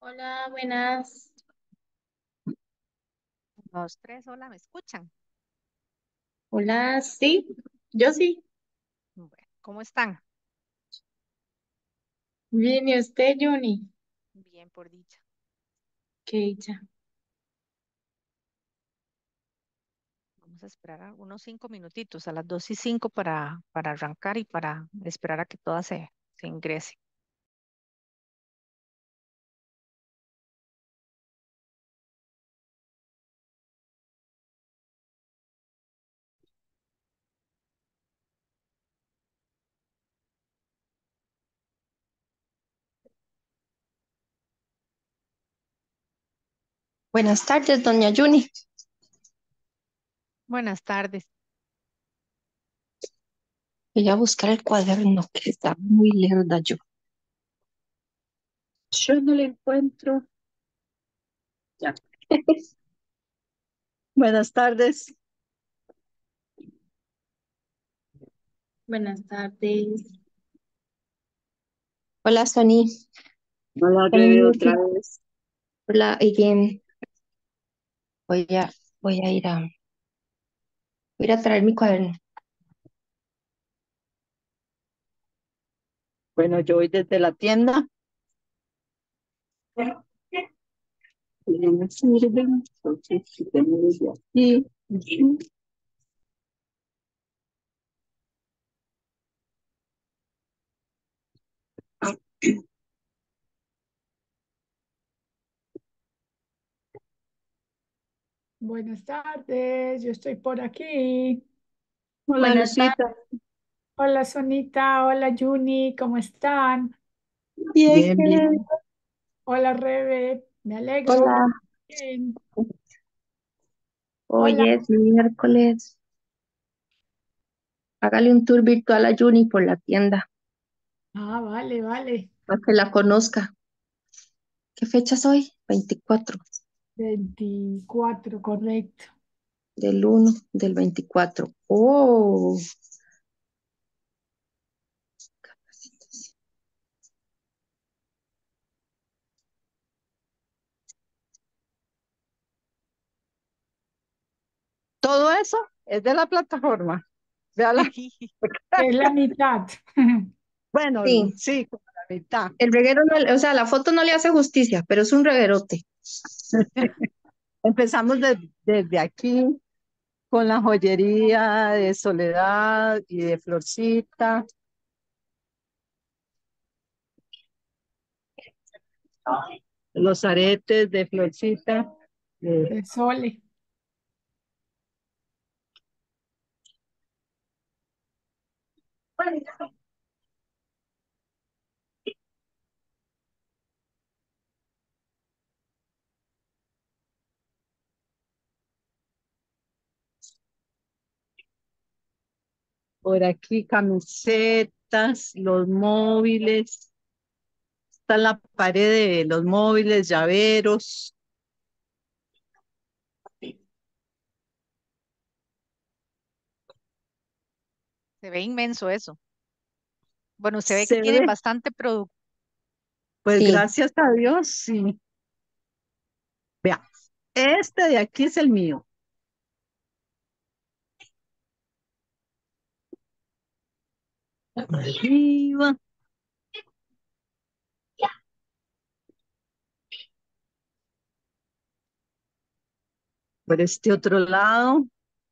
Hola, buenas. Dos, tres, hola, ¿me escuchan? Hola, sí, yo sí. Bueno, ¿cómo están? Bien, ¿y usted, Juni? Bien, por dicha. Qué dicha. Vamos a esperar unos 5 minutitos, a las 2:05 para arrancar y para esperar a que todas se ingrese. Buenas tardes, doña Yuni. Buenas tardes. Voy a buscar el cuaderno que está muy lerda yo. Yo no lo encuentro. Ya. Buenas tardes. Buenas tardes. Hola, Sony. Hola, Sony Rebe, otra Music. vez. Hola, again. Voy a, voy a ir a traer mi cuaderno. Bueno, yo voy desde la tienda. Y no me sirven, entonces quitemos de aquí. Buenas tardes, yo estoy por aquí. Hola, Buenas tardes. Lucita. Hola Sonita, hola Juni, ¿cómo están? Bien, Bien, bien. bien. Hola Rebe, me alegro que Hola. estén bien. Hola, Hoy es miércoles. Hágale un tour virtual a Juni por la tienda vale, vale. para que la conozca. ¿Qué fecha es hoy? 24 24, correcto. del 1 del 24. Oh, Todo eso es de la plataforma. Véala. Es la mitad. Bueno, sí. sí, como la mitad. El reguero, o sea, la foto no le hace justicia, pero es un reguerote. Empezamos desde aquí con la joyería de Soledad y de Florcita, los aretes de Florcita. De Sole. Por aquí camisetas, los móviles, está en la pared de los móviles, llaveros. Se ve inmenso eso. Bueno, se ve que Se tienen ve, bastante producto. pues Sí. gracias a Dios, sí. Vea, este de aquí es el mío. Arriba, por este otro lado,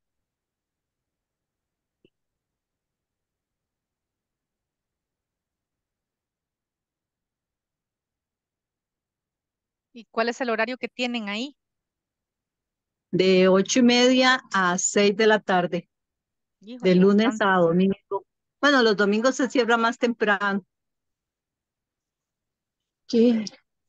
¿Y cuál es el horario que tienen ahí? de 8:30 a 6 de la tarde, de Híjole, lunes a bastante. domingo. Bueno, los domingos se cierra más temprano. ¿Qué?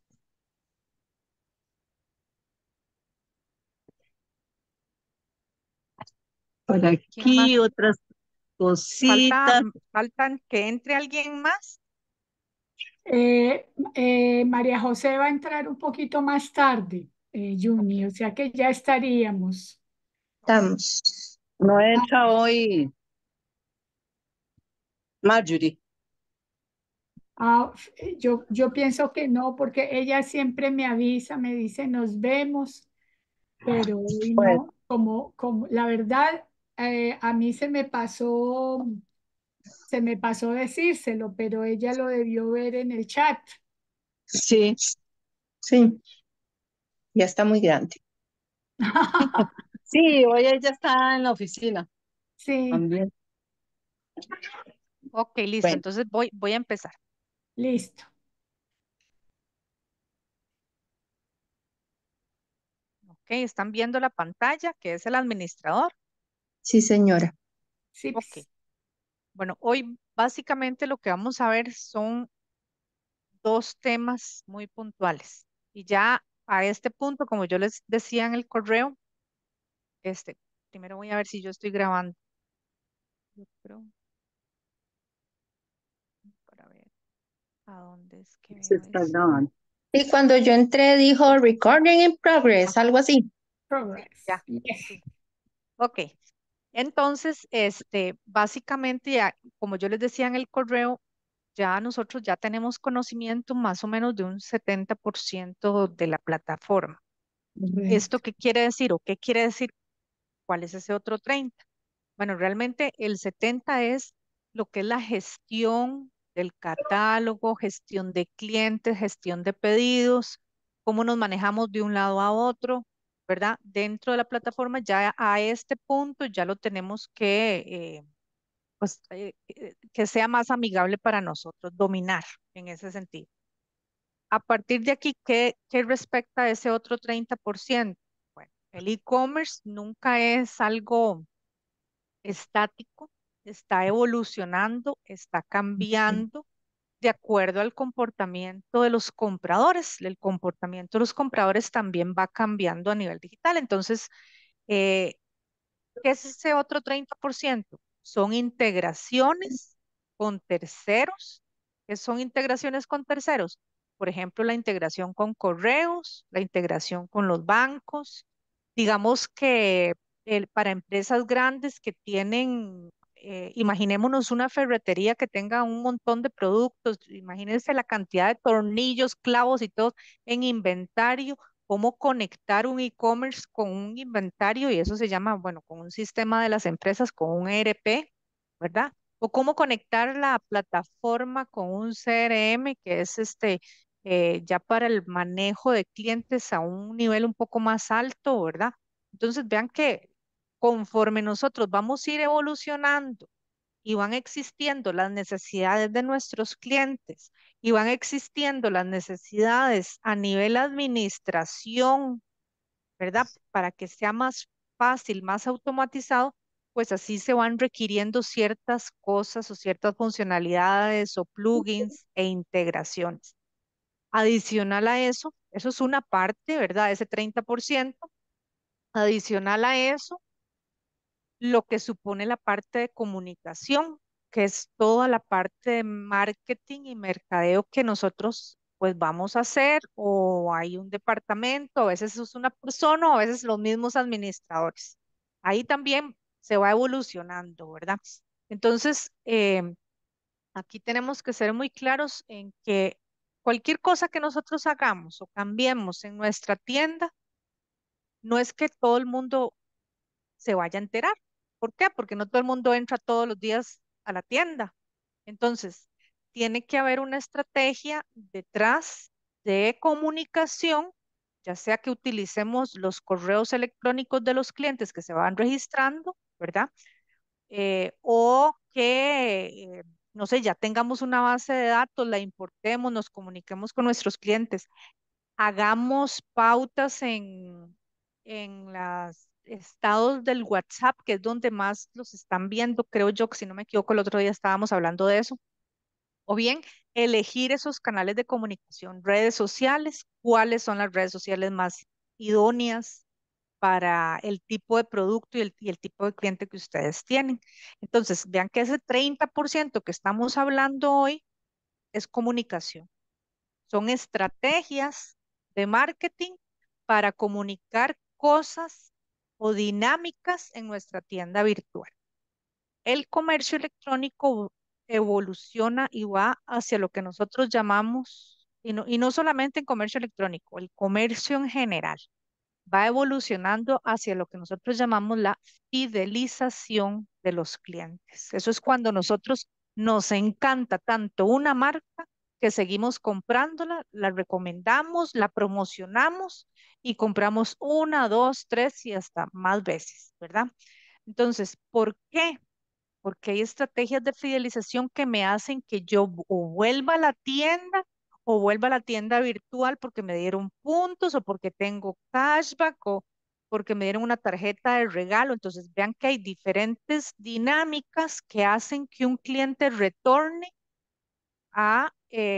Por ¿Quién más? aquí otras Falta, cositas. faltan que entre alguien más. María José va a entrar un poquito más tarde, Ok. Juni, o sea que ya estaríamos. Estamos. No entra hoy Marjorie. Yo pienso que no, porque ella siempre me avisa, me dice nos vemos, pero hoy Pues no, como la verdad, a mí se me pasó decírselo, pero ella lo debió ver en el chat. sí, Sí, ya está muy grande. sí, hoy ella está en la oficina Sí, también. Ok, listo. Bueno, Entonces voy a empezar. listo. Ok, están viendo la pantalla, que es el administrador. Sí, señora. Sí, Ok. pues, Bueno, hoy básicamente lo que vamos a ver son dos temas muy puntuales. Y ya a este punto, como yo les decía en el correo, este, primero voy a ver si yo estoy grabando. Yo creo, para ver a dónde es que se veo está eso. grabando. Y cuando yo entré dijo recording in progress, algo así. Sí, progress. ya, Yes. sí. Ok. Entonces, básicamente, ya, como yo les decía en el correo, ya nosotros ya tenemos conocimiento más o menos de un 70% de la plataforma. ¿Esto Correcto. qué quiere decir o qué quiere decir? ¿Cuál es ese otro 30? Bueno, realmente el 70 es lo que es la gestión del catálogo, gestión de clientes, gestión de pedidos, cómo nos manejamos de un lado a otro, ¿verdad? Dentro de la plataforma, ya a este punto ya lo tenemos que sea más amigable para nosotros, dominar en ese sentido. A partir de aquí, ¿qué respecta a ese otro 30%? Bueno, el e-commerce nunca es algo estático, está evolucionando, está cambiando de acuerdo al comportamiento de los compradores. El comportamiento de los compradores también va cambiando a nivel digital. Entonces, eh, ¿qué es ese otro 30%? Son integraciones con terceros. ¿Qué son integraciones con terceros? Por ejemplo, la integración con correos, la integración con los bancos. Digamos que para empresas grandes que tienen, imaginémonos una ferretería que tenga un montón de productos, imagínense la cantidad de tornillos, clavos y todo en inventario, cómo conectar un e-commerce con un inventario y eso se llama, bueno, con un sistema de las empresas, con un ERP, ¿verdad? O cómo conectar la plataforma con un CRM, que es ya para el manejo de clientes a un nivel un poco más alto, ¿verdad? Entonces vean que conforme nosotros vamos a ir evolucionando y van existiendo las necesidades de nuestros clientes y van existiendo las necesidades a nivel administración, ¿verdad? Para que sea más fácil, más automatizado, pues así se van requiriendo ciertas cosas o ciertas funcionalidades o plugins e integraciones. Adicional a eso, eso es una parte, ¿verdad? Ese 30%. Adicional a eso, lo que supone la parte de comunicación, que es toda la parte de marketing y mercadeo que nosotros pues vamos a hacer, o hay un departamento, a veces es una persona o a veces los mismos administradores. Ahí también se va evolucionando, ¿verdad? Entonces, aquí tenemos que ser muy claros en que cualquier cosa que nosotros hagamos o cambiemos en nuestra tienda, no es que todo el mundo se vaya a enterar. ¿Por qué? Porque no todo el mundo entra todos los días a la tienda. Entonces, tiene que haber una estrategia detrás de comunicación, ya sea que utilicemos los correos electrónicos de los clientes que se van registrando, ¿verdad? O que, no sé, ya tengamos una base de datos, la importemos, nos comuniquemos con nuestros clientes, hagamos pautas en los estados del WhatsApp, que es donde más los están viendo, creo yo, que si no me equivoco, el otro día estábamos hablando de eso. O bien, elegir esos canales de comunicación, redes sociales, cuáles son las redes sociales más idóneas para el tipo de producto y el tipo de cliente que ustedes tienen. Entonces, vean que ese 30% que estamos hablando hoy es comunicación. Son estrategias de marketing para comunicar cosas o dinámicas en nuestra tienda virtual. El comercio electrónico evoluciona y va hacia lo que nosotros llamamos, y no solamente en comercio electrónico, el comercio en general, va evolucionando hacia lo que nosotros llamamos la fidelización de los clientes. Eso es cuando nosotros nos encanta tanto una marca que seguimos comprándola, la recomendamos, la promocionamos y compramos una, dos, tres y hasta más veces, ¿verdad? Entonces, ¿por qué? Porque hay estrategias de fidelización que me hacen que yo o vuelva a la tienda o vuelva a la tienda virtual porque me dieron puntos o porque tengo cashback o porque me dieron una tarjeta de regalo. Entonces, vean que hay diferentes dinámicas que hacen que un cliente retorne a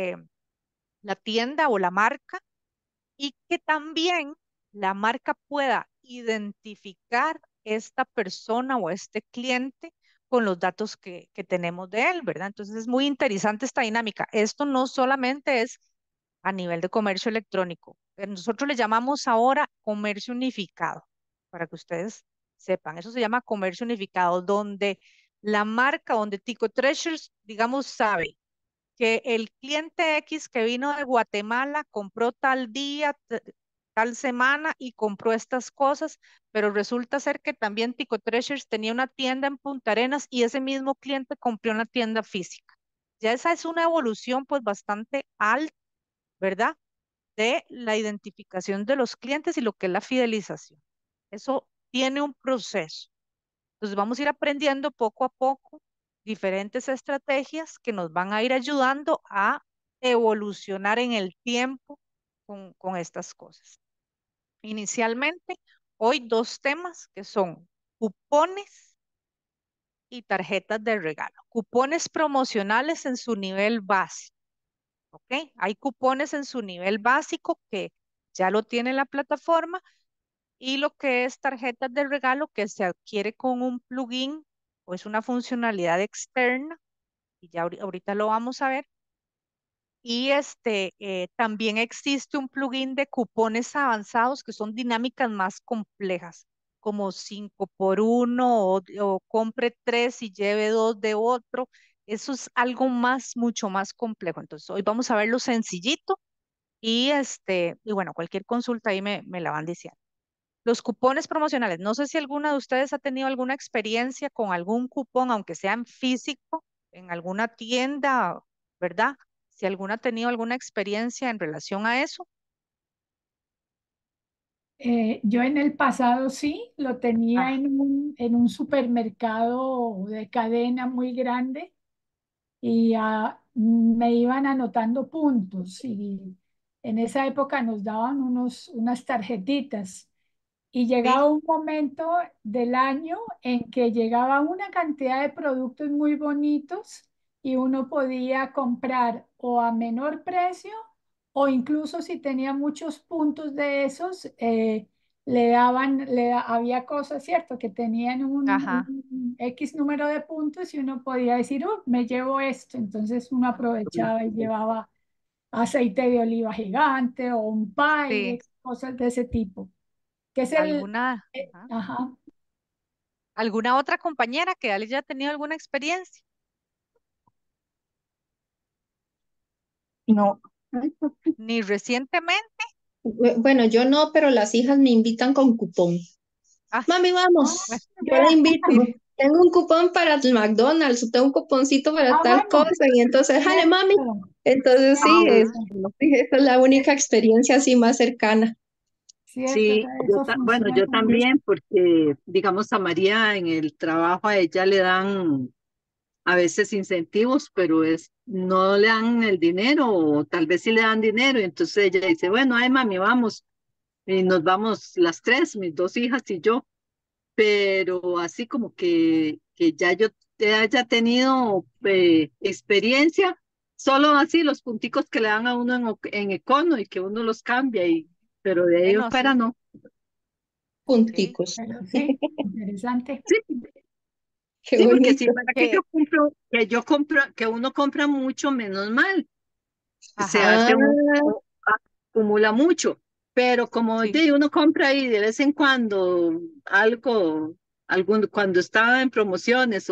la tienda o la marca y que también la marca pueda identificar esta persona o este cliente con los datos que tenemos de él, ¿verdad? Entonces es muy interesante esta dinámica. Esto no solamente es a nivel de comercio electrónico. Nosotros le llamamos ahora comercio unificado, para que ustedes sepan. Eso se llama comercio unificado, donde la marca, donde Tico Treasures, digamos, sabe que el cliente X que vino de Guatemala compró tal día, tal semana y compró estas cosas, pero resulta ser que también Tico Treasures tenía una tienda en Punta Arenas y ese mismo cliente compró una tienda física. Ya esa es una evolución pues bastante alta, ¿verdad? De la identificación de los clientes y lo que es la fidelización. Eso tiene un proceso. Entonces vamos a ir aprendiendo poco a poco diferentes estrategias que nos van a ir ayudando a evolucionar en el tiempo con estas cosas. Inicialmente, hoy dos temas que son cupones y tarjetas de regalo. Cupones promocionales en su nivel básico, ¿ok? Hay cupones en su nivel básico que ya lo tiene la plataforma y lo que es tarjetas de regalo que se adquiere con un plugin o es una funcionalidad externa, y ya ahorita lo vamos a ver. Y también existe un plugin de cupones avanzados que son dinámicas más complejas, como 5 por 1 o compre 3 y lleve 2 de otro. Eso es algo más, mucho más complejo. Entonces, hoy vamos a ver lo sencillito y bueno, cualquier consulta ahí me la van diciendo. Los cupones promocionales. No sé si alguna de ustedes ha tenido alguna experiencia con algún cupón, aunque sea en físico, en alguna tienda, ¿verdad? Si alguna ha tenido alguna experiencia en relación a eso. Yo en el pasado sí, lo tenía Ah, en un supermercado de cadena muy grande y me iban anotando puntos y en esa época nos daban unas tarjetitas y llegaba sí, un momento del año en que llegaba una cantidad de productos muy bonitos y uno podía comprar o a menor precio o incluso si tenía muchos puntos de esos, le daban, había cosas, ¿cierto? Que tenían ajá, un X número de puntos y uno podía decir, me llevo esto. Entonces uno aprovechaba y llevaba aceite de oliva gigante o un sí. Pyrex, cosas de ese tipo que es ¿Alguna, ajá, ajá. alguna otra compañera que haya tenido alguna experiencia? No. Ni recientemente. Bueno, yo no, pero las hijas me invitan con cupón. Ah, Mami, Ah, bueno, vamos, yo la vea. invito. sí, Tengo un cupón para el McDonald's, tengo un cuponcito para tal Bueno, cosa, y entonces, jale, mami. cierto, Entonces, sí, Ah, cierto, esa es la única experiencia así más cercana. cierto, sí, eso bueno, funciona yo muy bien. también, porque digamos a María en el trabajo a ella le dan a veces incentivos, pero no le dan el dinero, o tal vez sí le dan dinero, y entonces ella dice, bueno, ay mami, vamos, y nos vamos las tres, mis dos hijas y yo, pero así como que ya yo haya tenido experiencia, solo así los punticos que le dan a uno en Econo y que uno los cambia, pero de ahí en bueno, fuera sí, no. ok. Punticos. Pero sí, interesante. Sí, Qué sí, porque si bonito. para que Que, yo compro, que uno compra mucho, menos mal, se ajá, Ah, hace acumula mucho, pero como sí, uno compra ahí de vez en cuando algo, cuando está en promociones o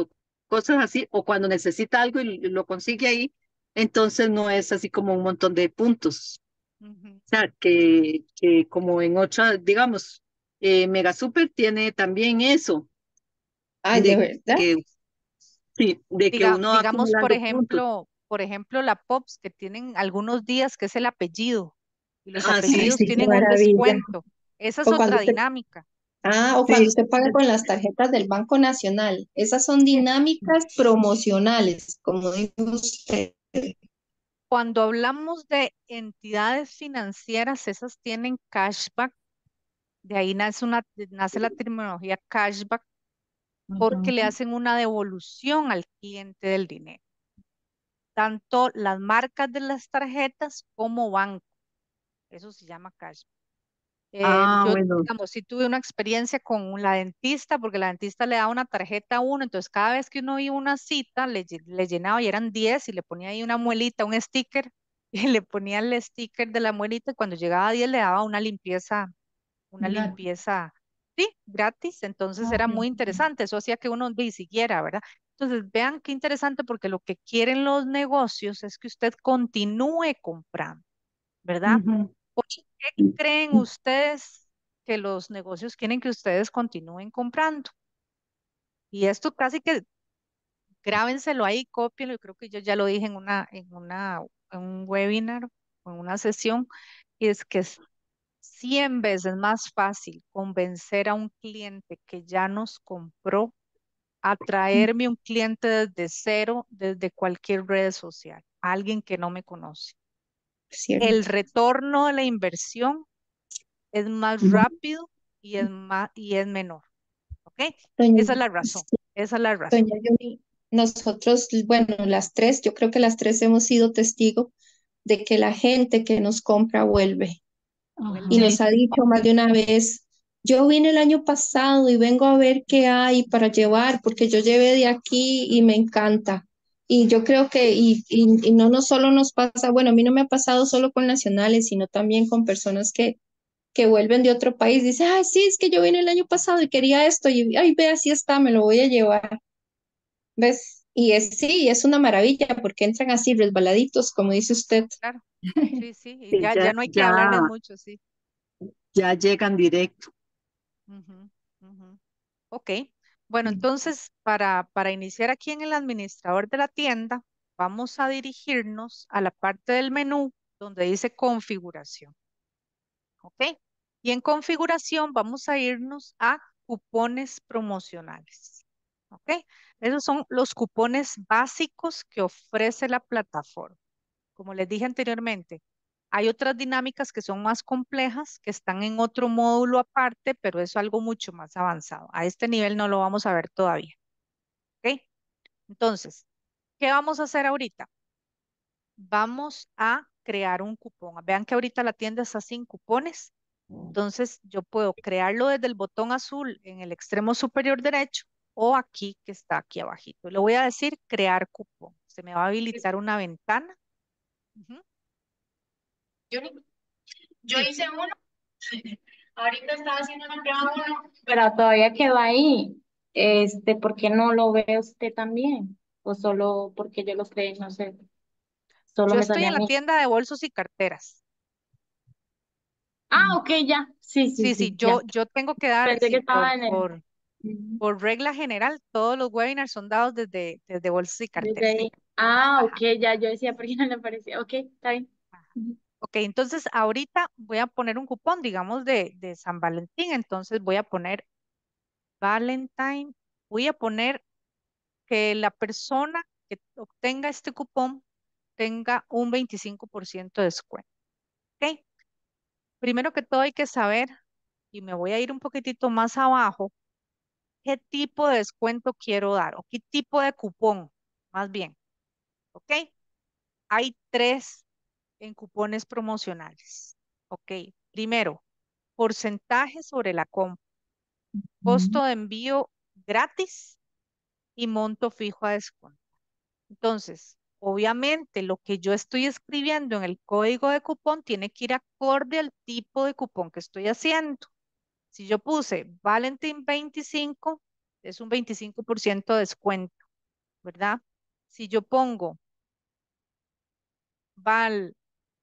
cosas así, o cuando necesita algo y lo consigue ahí, entonces no es así como un montón de puntos. Ujú. O sea, que como en otra, digamos, Mega Super tiene también eso, Ay, ¿de de verdad? que, sí, de que uno va Digamos, acumulando puntos. por ejemplo, la Pops, que tienen algunos días que es el apellido, y los Ah, Ay, sí, apellidos sí, qué tienen un maravilla. descuento. Esa es O cuando otra usted, dinámica. o cuando sí, usted paga con las tarjetas del Banco Nacional. Esas son dinámicas promocionales, como dice usted. Cuando hablamos de entidades financieras, esas tienen cashback, de ahí nace la terminología cashback, porque le Ujú. hacen una devolución al cliente del dinero, tanto las marcas de las tarjetas como banco. Eso se llama cashback. ah, Yo, bueno, digamos, sí tuve una experiencia con la dentista, porque la dentista le daba una tarjeta a uno, entonces cada vez que uno iba a una cita, le llenaba y eran 10 y le ponía ahí una muelita, un sticker, y le ponía el sticker de la muelita y cuando llegaba a 10 le daba una Gratis. limpieza, sí, gratis, entonces Ah, era qué muy bueno. interesante, eso hacía que uno ni siguiera, ¿verdad? Entonces, vean qué interesante porque lo que quieren los negocios es que usted continúe comprando, ¿verdad? ujú. ¿Por qué creen ustedes que los negocios quieren que ustedes continúen comprando? Y esto casi que grábenselo ahí, cópienlo. Yo creo que yo ya lo dije en un webinar o en una sesión, y es que es 100 veces más fácil convencer a un cliente que ya nos compró a traerme un cliente desde cero, desde cualquier red social, alguien que no me conoce. El Cierto. retorno de la inversión es más rápido y es menor, ¿ok? Doña, Esa es la razón, esa es la razón. doña Yuri, nosotros, bueno, las tres, yo creo que las tres hemos sido testigo de que la gente que nos compra vuelve y Ajá. Vuelve. Sí, nos ha dicho más de una vez, yo vine el año pasado y vengo a ver qué hay para llevar, porque yo llevé de aquí y me encanta. Y yo creo que, y no, no solo nos pasa, bueno, a mí no me ha pasado solo con nacionales, sino también con personas que vuelven de otro país. Dice, ay, sí, es que yo vine el año pasado y quería esto, y ay, ve, así está, me lo voy a llevar. ¿Ves? Y es sí, es una maravilla porque entran así resbaladitos, como dice usted. Claro, sí, sí, y Sí, ya no hay que hablarles mucho, sí. ya llegan directo. Ujú, ujú. Ok, bueno, entonces para iniciar aquí en el administrador de la tienda, vamos a dirigirnos a la parte del menú donde dice configuración, ¿ok? Y en configuración vamos a irnos a cupones promocionales, ¿ok? Esos son los cupones básicos que ofrece la plataforma. Como les dije anteriormente, hay otras dinámicas que son más complejas, que están en otro módulo aparte, pero es algo mucho más avanzado. A este nivel no lo vamos a ver todavía, ¿ok? Entonces, ¿qué vamos a hacer ahorita? Vamos a crear un cupón. Vean que ahorita la tienda está sin cupones. Entonces, yo puedo crearlo desde el botón azul en el extremo superior derecho o aquí que está aquí abajito. Le voy a decir crear cupón. Se me va a habilitar una ventana. Ujú. yo, yo Sí, hice uno, ahorita estaba haciendo una prueba uno, pero todavía quedó ahí. ¿Por qué no lo ve usted también? O solo porque yo lo creé, no sé, solo yo me estoy salía en a la mí. tienda de bolsos y carteras. Ah, ok, ya. Sí, sí, Sí, sí, sí, ya. yo tengo que dar, Pensé que sí, estaba en el. Ujú. por regla general, todos los webinars son dados desde bolsos y Desde carteras, sí. ahí. Ah, ok, Ajá, ya. Yo decía, ¿por qué no le aparecía? Ok, está bien. ajá. Ujú. Ok, entonces ahorita voy a poner un cupón, digamos, de San Valentín. Entonces voy a poner Valentine, voy a poner que la persona que obtenga este cupón tenga un 25% de descuento. Ok, primero que todo hay que saber, y me voy a ir un poquitito más abajo, qué tipo de descuento quiero dar o qué tipo de cupón, más bien. ¿Ok? Hay tres en cupones promocionales. ¿Ok? Primero, porcentaje sobre la compra, costo de envío gratis y monto fijo a descuento. Entonces, obviamente, lo que yo estoy escribiendo en el código de cupón tiene que ir acorde al tipo de cupón que estoy haciendo. Si yo puse Valentín 25, es un 25% de descuento. ¿verdad? Si yo pongo val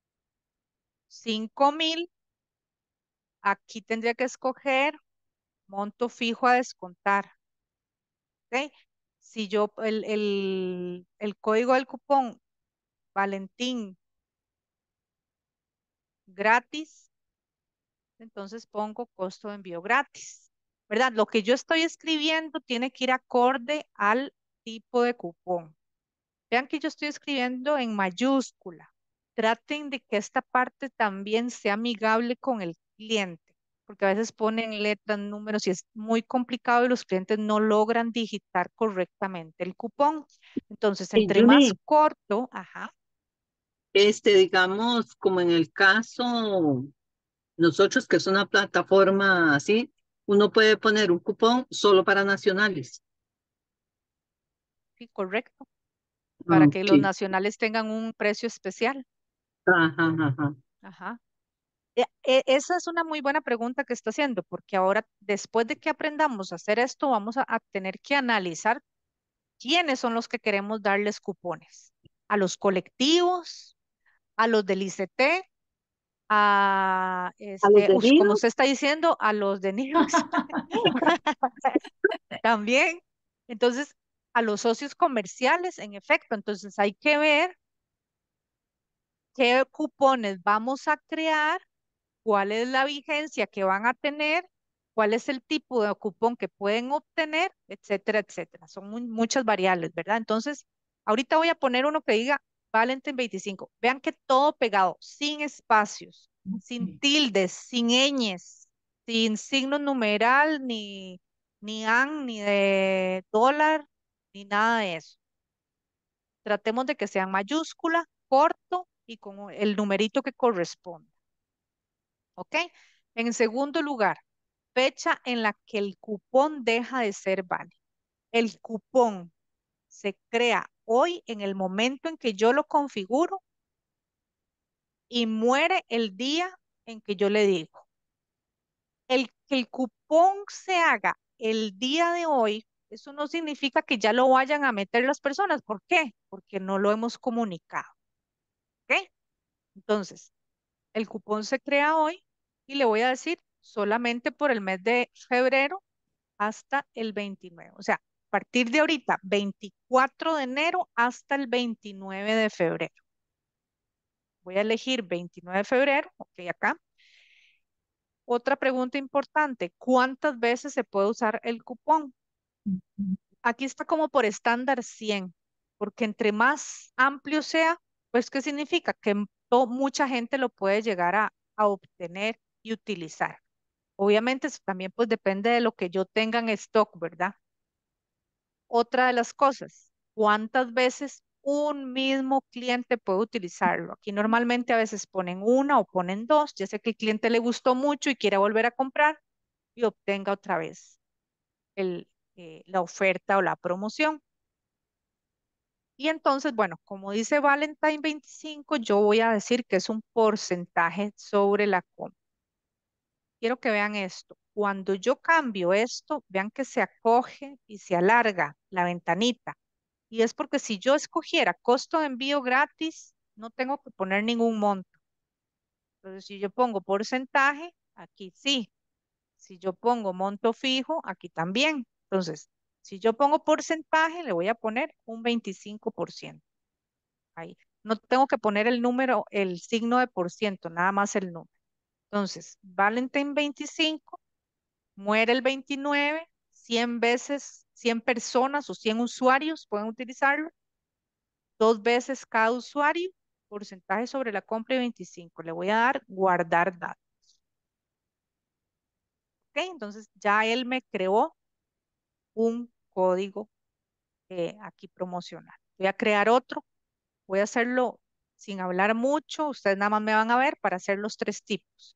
5,000, aquí tendría que escoger monto fijo a descontar, ¿ok? Si yo, el código del cupón Valentín gratis, entonces pongo costo de envío gratis, ¿verdad? Lo que yo estoy escribiendo tiene que ir acorde al tipo de cupón. Vean que yo estoy escribiendo en mayúscula. Traten de que esta parte también sea amigable con el cliente, porque a veces ponen letras, números y es muy complicado y los clientes no logran digitar correctamente el cupón. Entonces, Y entre más Judy, corto, ajá, digamos, como en el caso, nosotros que es una plataforma así, uno puede poner un cupón solo para nacionales. sí, correcto, para Mm, que los sí. nacionales tengan un precio especial. Ajá, ajá. Ajá. Esa es una muy buena pregunta que está haciendo, porque ahora, después de que aprendamos a hacer esto, vamos a tener que analizar quiénes son los que queremos darles cupones. A los colectivos, a los del ICT, a A los de como Nido, usted está diciendo, a los de Nidos también. Entonces, a los socios comerciales, en efecto. Entonces, hay que ver qué cupones vamos a crear, cuál es la vigencia que van a tener, cuál es el tipo de cupón que pueden obtener, etcétera, etcétera. Son muchas variables, ¿verdad? Entonces, ahorita voy a poner uno que diga Valentin 25. Vean que todo pegado, sin espacios, sin tildes, sin ñes, sin signo numeral, ni an, ni de dólar, ni nada de eso. Tratemos de que sean mayúscula, corto y con el numerito que corresponda. ¿Ok? En segundo lugar, fecha en la que el cupón deja de ser válido. El cupón se crea hoy en el momento en que yo lo configuro y muere el día en que yo le digo. El que el cupón se haga el día de hoy, eso no significa que ya lo vayan a meter las personas. ¿Por qué? Porque no lo hemos comunicado. ¿Ok? Entonces, el cupón se crea hoy y le voy a decir solamente por el mes de febrero hasta el 29. O sea, a partir de ahorita, 24 de enero hasta el 29 de febrero. Voy a elegir 29 de febrero, ok, acá. Otra pregunta importante, ¿cuántas veces se puede usar el cupón? Aquí está como por estándar 100, porque entre más amplio sea, pues ¿qué significa? Que mucha gente lo puede llegar a obtener y utilizar. Obviamente eso también pues depende de lo que yo tenga en stock, ¿verdad? Otra de las cosas, ¿cuántas veces un mismo cliente puede utilizarlo? Aquí normalmente a veces ponen una o ponen dos, ya sé que el cliente le gustó mucho y quiere volver a comprar y obtenga otra vez la oferta o la promoción. Y entonces, bueno, como dice Valentine 25, yo voy a decir que es un porcentaje sobre la compra. Quiero que vean esto. Cuando yo cambio esto, vean que se acoge y se alarga la ventanita. Y es porque si yo escogiera costo de envío gratis, no tengo que poner ningún monto. Entonces, si yo pongo porcentaje, aquí sí. Si yo pongo monto fijo, aquí también. Entonces, si yo pongo porcentaje, le voy a poner un 25% ahí. No tengo que poner el número, el signo de por ciento, nada más el número. Entonces, Valentine 25, muere el 29, 100 veces, 100 personas o 100 usuarios pueden utilizarlo. 2 veces cada usuario, porcentaje sobre la compra y 25. Le voy a dar guardar datos. ¿Ok? Entonces ya él me creó un código aquí promocional. Voy a crear otro. Voy a hacerlo sin hablar mucho. Ustedes nada más me van a ver para hacer los tres tipos.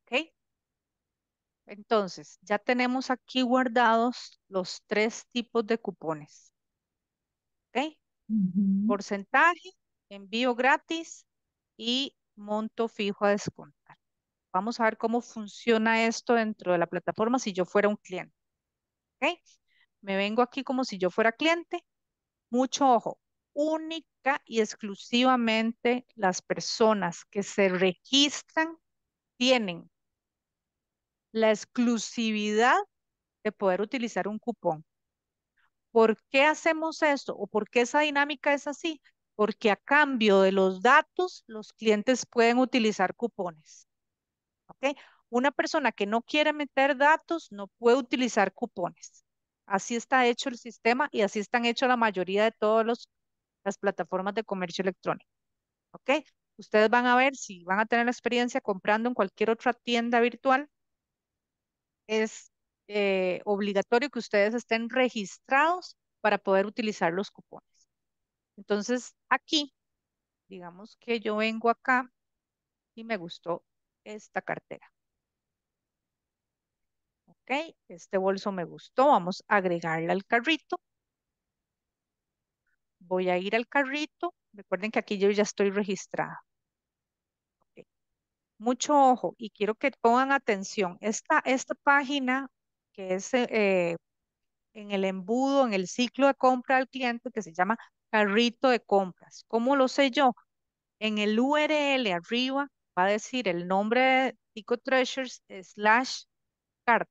¿ok? Entonces, ya tenemos aquí guardados los tres tipos de cupones, ¿ok? Ujú. Porcentaje, envío gratis y monto fijo a descontar. Vamos a ver cómo funciona esto dentro de la plataforma si yo fuera un cliente, ¿ok? Me vengo aquí como si yo fuera cliente. Mucho ojo, única y exclusivamente las personas que se registran tienen la exclusividad de poder utilizar un cupón. ¿Por qué hacemos esto o por qué esa dinámica es así? Porque a cambio de los datos, los clientes pueden utilizar cupones. ¿Ok? Una persona que no quiere meter datos no puede utilizar cupones. Así está hecho el sistema y así están hechos la mayoría de todas las plataformas de comercio electrónico. ¿Ok? Ustedes van a ver si van a tener la experiencia comprando en cualquier otra tienda virtual. Es obligatorio que ustedes estén registrados para poder utilizar los cupones. Entonces, aquí, digamos que yo vengo acá y me gustó esta cartera. Ok, este bolso me gustó. Vamos a agregarla al carrito. Voy a ir al carrito. Recuerden que aquí yo ya estoy registrada. Ok. Mucho ojo y quiero que pongan atención. Esta página que es en el embudo, en el ciclo de compra al cliente que se llama carrito de compras. ¿Cómo lo sé yo? En el URL arriba va a decir el nombre de Tico Treasures / cart,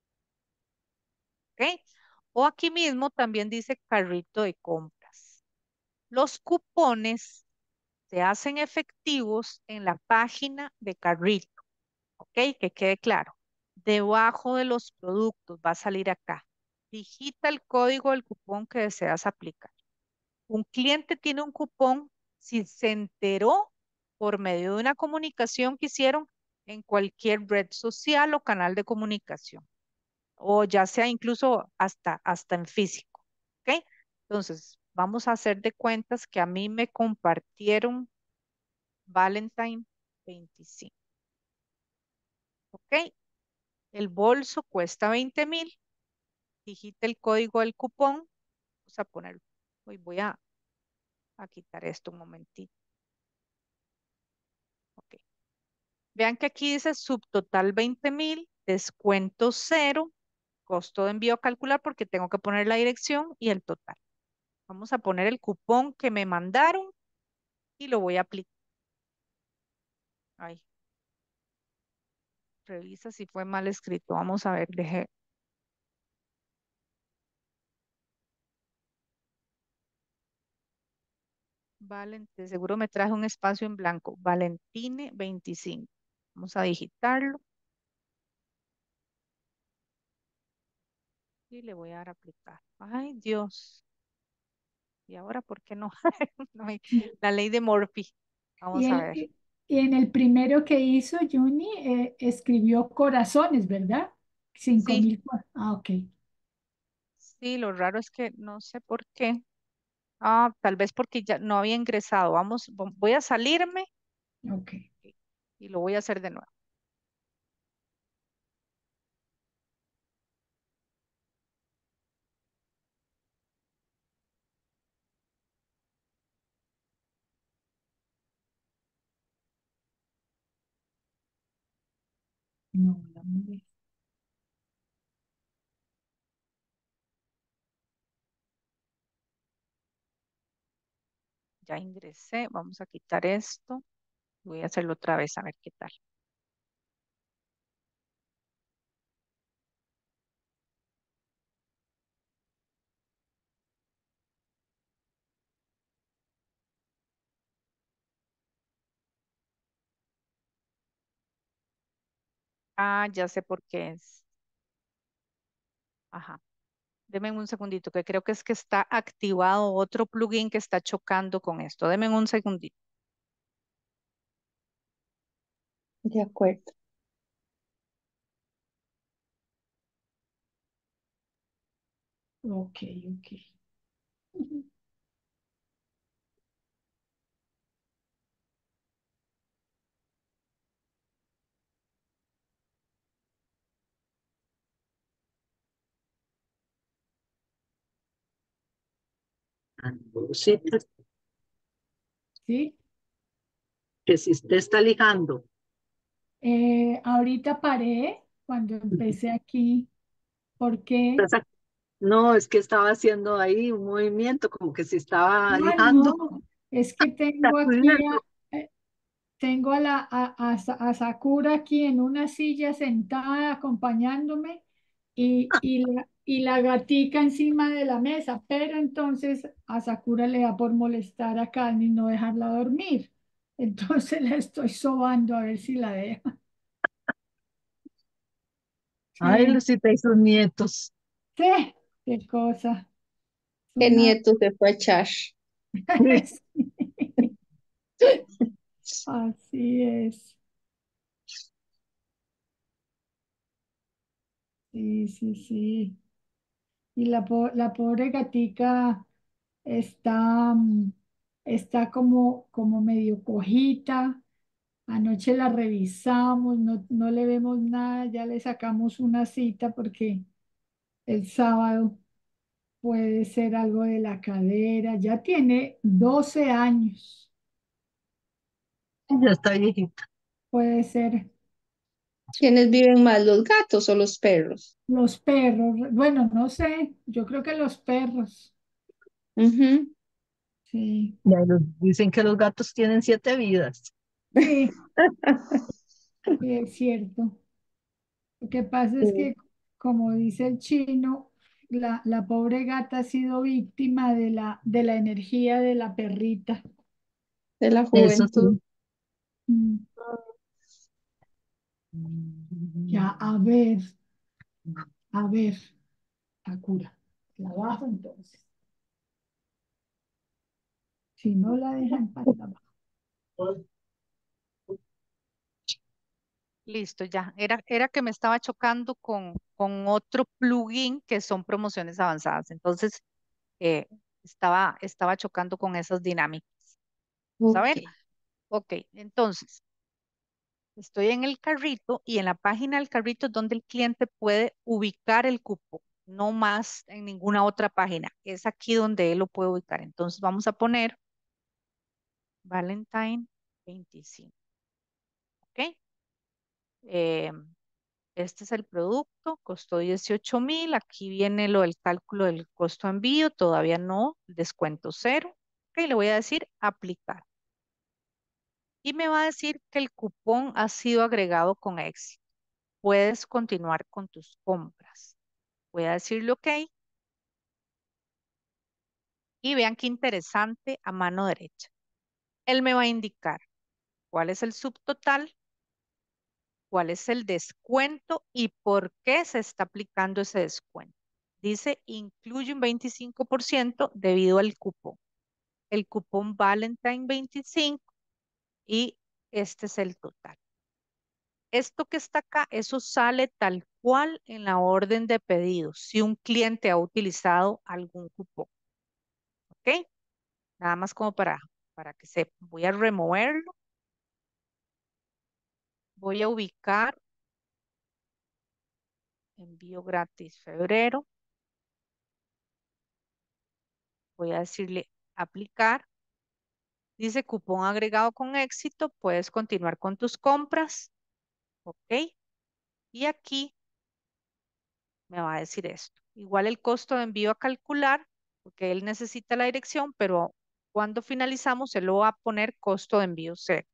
¿ok? O aquí mismo también dice carrito de compras. Los cupones se hacen efectivos en la página de carrito, ¿ok? Que quede claro. Debajo de los productos va a salir acá. Digita el código del cupón que deseas aplicar. Un cliente tiene un cupón si se enteró por medio de una comunicación que hicieron en cualquier red social o canal de comunicación, o ya sea incluso hasta en físico. ¿Ok? Entonces, vamos a hacer de cuentas que a mí me compartieron Valentine 25. ¿Ok? El bolso cuesta 20,000. Digita el código del cupón. Vamos a poner, hoy voy a quitar esto un momentito. Ok. Vean que aquí dice subtotal 20,000, descuento cero, costo de envío a calcular porque tengo que poner la dirección y el total. Vamos a poner el cupón que me mandaron y lo voy a aplicar. Ay, revisa si fue mal escrito. Vamos a ver, deje. De seguro me traje un espacio en blanco. Valentine 25. Vamos a digitarlo y le voy a dar a aplicar. Ay, Dios. ¿Y ahora por qué no? No hay- La ley de Murphy. Y, Vamos a el, ver. y en el primero que hizo, Juni, escribió corazones, ¿verdad? Cinco Sí, mil. Ah, ok, sí, lo raro es que no sé por qué. Ah, tal vez porque ya no había ingresado. Voy a salirme ok. y lo voy a hacer de nuevo. No, la molesté. Ya ingresé. Vamos a quitar esto. Voy a hacerlo otra vez a ver qué tal. Ah, ya sé por qué es. Ajá. Deme un segundito, que creo que es que está activado otro plugin que está chocando con esto. Deme un segundito. De acuerdo. Ok, ok. Sí, ¿sí? que si usted está ligando, Ahorita paré cuando empecé aquí, porque, está no, es que estaba haciendo ahí un movimiento como que si estaba ah, lijando, no, es que tengo aquí sacudiendo. eh, tengo a Sakura aquí en una silla sentada acompañándome y la gatica encima de la mesa, pero entonces a Sakura le da por molestar a Carmen y no dejarla dormir. Entonces la estoy sobando a ver si la deja. Ay, Sí, Lucita y sus nietos. sí, qué cosa. Es ¿Qué una... nieto se fue a echar? Así es. Sí, sí, sí. Y la pobre gatica está, está como medio cojita. Anoche la revisamos, no le vemos nada, ya le sacamos una cita porque el sábado puede ser algo de la cadera. Ya tiene 12 años, Ya está viejita. puede ser. ¿Quiénes viven más, los gatos o los perros? Los perros, bueno, no sé, yo creo que los perros, Ujú. sí, Dicen que los gatos tienen 7 vidas. sí, sí, es cierto. Lo que pasa es Sí, que, como dice el chino, la pobre gata ha sido víctima de la energía de la perrita. de la Eso juventud. sí. Mm, Ya, a ver, Sakura, la bajo entonces. Si no la deja en paz, la bajo. Listo, ya. Era que me estaba chocando con otro plugin que son promociones avanzadas. Entonces, eh, estaba chocando con esas dinámicas. Vamos a Ok, ver. Ok, entonces, estoy en el carrito y en la página del carrito es donde el cliente puede ubicar el cupo, no más en ninguna otra página. Es aquí donde él lo puede ubicar. Entonces, vamos a poner Valentine 25. ¿Ok? Eh, Este es el producto, costó 18,000. Aquí viene lo del cálculo del costo de envío, todavía no, descuento cero. Ok, le voy a decir aplicar. Y me va a decir que el cupón ha sido agregado con éxito. Puedes continuar con tus compras. Voy a decirle OK y vean qué interesante a mano derecha. Él me va a indicar cuál es el subtotal, cuál es el descuento y por qué se está aplicando ese descuento. Dice, incluye un 25% debido al cupón. El cupón Valentine 25 y este es el total. Esto que está acá, eso sale tal cual en la orden de pedido, si un cliente ha utilizado algún cupón. ¿Ok? Nada más como para que sepan. Voy a removerlo. Voy a ubicar envío gratis febrero. Voy a decirle aplicar. Dice cupón agregado con éxito. Puedes continuar con tus compras. Ok. Y aquí me va a decir esto. Igual el costo de envío a calcular, porque él necesita la dirección, pero cuando finalizamos, se lo va a poner costo de envío cero.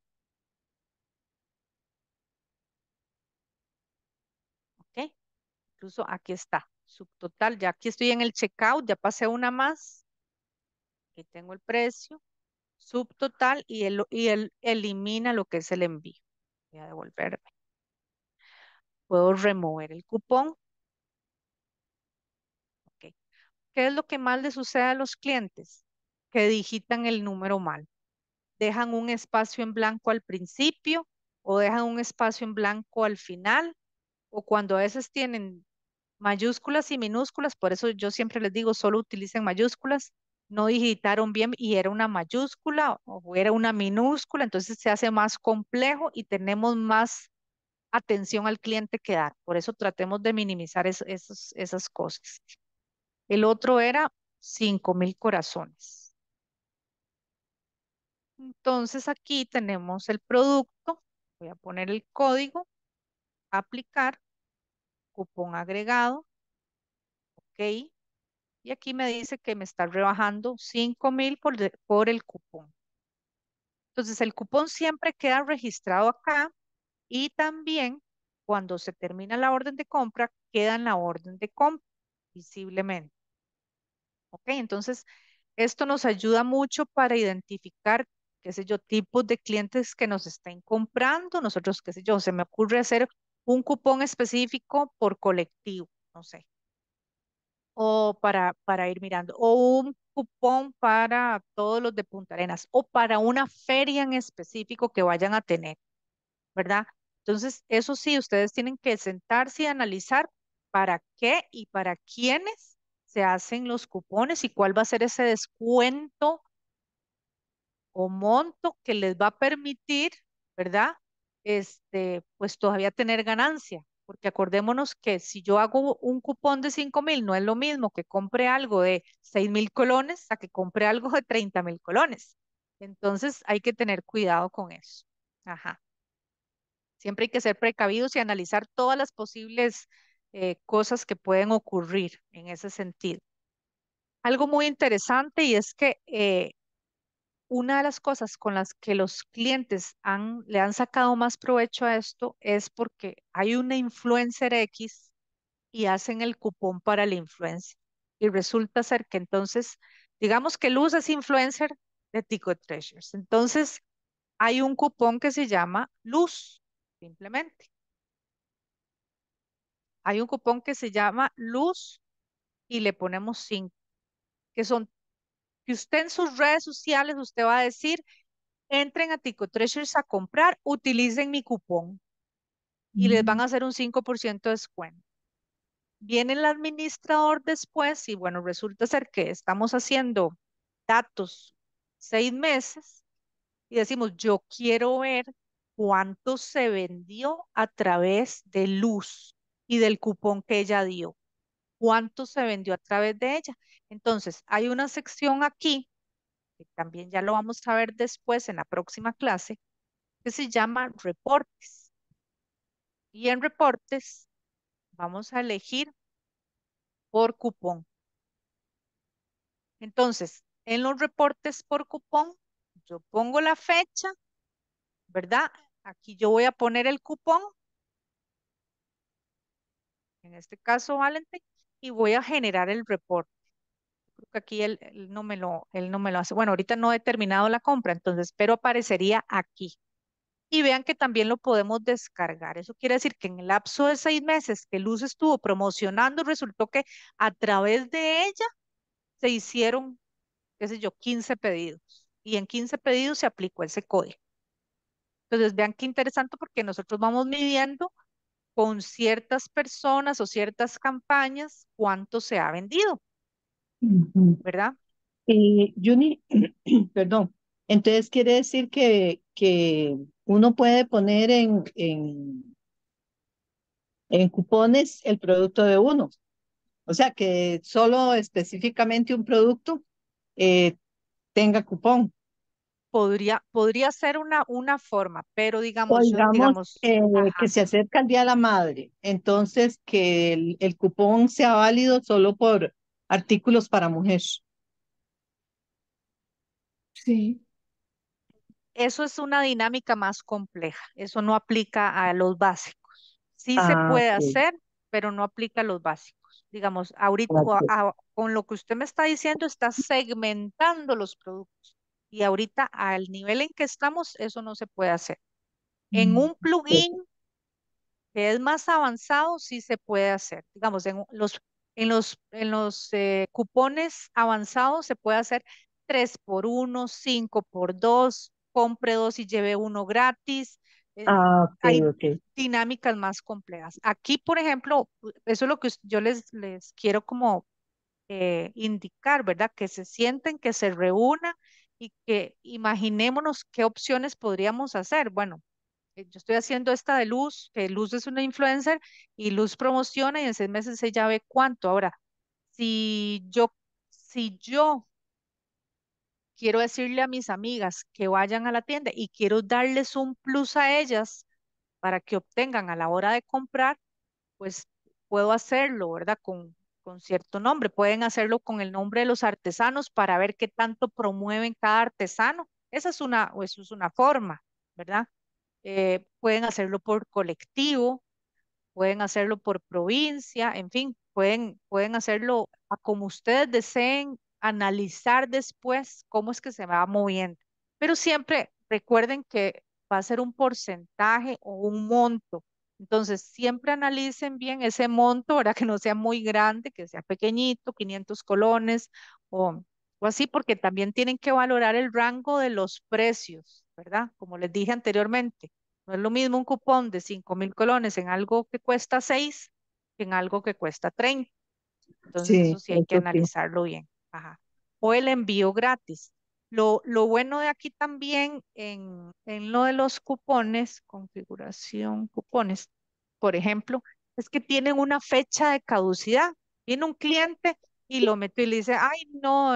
Ok. Incluso aquí está. Subtotal. Ya aquí estoy en el checkout. Ya pasé una más. Aquí tengo el precio. Subtotal y él elimina lo que es el envío. Voy a devolverme. Puedo remover el cupón. Ok. ¿Qué es lo que más le sucede a los clientes? Que digitan el número mal. Dejan un espacio en blanco al principio o dejan un espacio en blanco al final o cuando a veces tienen mayúsculas y minúsculas, por eso yo siempre les digo, solo utilicen mayúsculas, no digitaron bien y era una mayúscula o era una minúscula, entonces se hace más complejo y tenemos más atención al cliente que dar. Por eso tratemos de minimizar esas cosas. El otro era 5,000 corazones. Entonces aquí tenemos el producto. Voy a poner el código, aplicar, cupón agregado, ok. Y aquí me dice que me está rebajando 5,000 por el cupón. Entonces el cupón siempre queda registrado acá y también cuando se termina la orden de compra, queda en la orden de compra visiblemente. Ok, entonces esto nos ayuda mucho para identificar, qué sé yo, tipos de clientes que nos estén comprando. Nosotros, qué sé yo, se me ocurre hacer un cupón específico por colectivo, no sé, o para ir mirando, o un cupón para todos los de Punta Arenas, o para una feria en específico que vayan a tener, ¿verdad? Entonces, eso sí, ustedes tienen que sentarse y analizar para qué y para quiénes se hacen los cupones y cuál va a ser ese descuento o monto que les va a permitir, ¿verdad? Pues todavía tener ganancia, porque acordémonos que si yo hago un cupón de 5,000, no es lo mismo que compre algo de 6,000 colones a que compre algo de 30,000 colones. Entonces hay que tener cuidado con eso. Ajá. Siempre hay que ser precavidos y analizar todas las posibles cosas que pueden ocurrir en ese sentido. Algo muy interesante y es que una de las cosas con las que los clientes le han sacado más provecho a esto es porque hay una influencer X y hacen el cupón para la influencer. Y resulta ser que entonces, digamos que Luz es influencer de Tico Treasures. Entonces, hay un cupón que se llama Luz, simplemente. Hay un cupón que se llama Luz y le ponemos 5, que son, que usted en sus redes sociales, usted va a decir, entren a Tico Treasures a comprar, utilicen mi cupón y les van Mm. a hacer un 5% de descuento. Viene el administrador después y bueno, resulta ser que estamos haciendo datos 6 meses y decimos, yo quiero ver cuánto se vendió a través de Luz y del cupón que ella dio. Cuánto se vendió a través de ella. Entonces, hay una sección aquí, que también ya lo vamos a ver después en la próxima clase, que se llama reportes. Y en reportes vamos a elegir por cupón. Entonces, en los reportes por cupón, yo pongo la fecha, ¿verdad? Aquí yo voy a poner el cupón, en este caso Valentine, y voy a generar el reporte. Creo que aquí él no me lo hace. Bueno, ahorita no he terminado la compra, entonces, pero aparecería aquí. Y vean que también lo podemos descargar. Eso quiere decir que en el lapso de 6 meses que Luz estuvo promocionando, resultó que a través de ella se hicieron, qué sé yo, 15 pedidos. Y en 15 pedidos se aplicó ese código. Entonces, vean qué interesante porque nosotros vamos midiendo con ciertas personas o ciertas campañas cuánto se ha vendido, Ujú. ¿verdad? Juni, perdón, entonces quiere decir que uno puede poner en cupones el producto de uno. O sea, que solo específicamente un producto eh, tenga cupón. Podría ser una forma, pero O digamos, digamos que ajá, se acerca el Día de la Madre, entonces que el cupón sea válido solo por artículos para mujer. Sí. eso es una dinámica más compleja. Eso no aplica a los básicos. Sí se Ah, puede ok. hacer, pero no aplica a los básicos. Digamos, ahorita Ok. con lo que usted me está diciendo, está segmentando los productos. Y ahorita al nivel en que estamos, eso no se puede hacer. En Mm. un plugin que es más avanzado, sí se puede hacer. Digamos, en los cupones avanzados se puede hacer 3 por 1, 5 por 2, compre dos y lleve uno gratis. Ah, ok, Hay ok. dinámicas más complejas. Aquí, por ejemplo, eso es lo que yo les quiero como indicar, ¿verdad? Que se sienten, que se reúnan y que imaginémonos qué opciones podríamos hacer. Bueno, yo estoy haciendo esta de Luz, que Luz es una influencer y Luz promociona y en 6 meses ella ve cuánto. Ahora, si yo, si yo quiero decirle a mis amigas que vayan a la tienda y quiero darles un plus a ellas para que obtengan a la hora de comprar, pues puedo hacerlo, ¿verdad? Con cierto nombre. Pueden hacerlo con el nombre de los artesanos para ver qué tanto promueven cada artesano. Eso es una forma, ¿verdad? Pueden hacerlo por colectivo, pueden hacerlo por provincia, en fin, pueden hacerlo a como ustedes deseen, analizar después cómo es que se va moviendo. Pero siempre recuerden que va a ser un porcentaje o un monto. Entonces, siempre analicen bien ese monto, ¿verdad? Que no sea muy grande, que sea pequeñito, 500 colones o así, porque también tienen que valorar el rango de los precios, ¿verdad? Como les dije anteriormente. No es lo mismo un cupón de 5.000 colones en algo que cuesta 6 que en algo que cuesta 30. Entonces Sí, eso sí hay que eso sí. analizarlo bien. Ajá. O el envío gratis. Lo bueno de aquí también en lo de los cupones, configuración, cupones, por ejemplo, es que tienen una fecha de caducidad. Viene un cliente y lo mete y le dice, ay, no,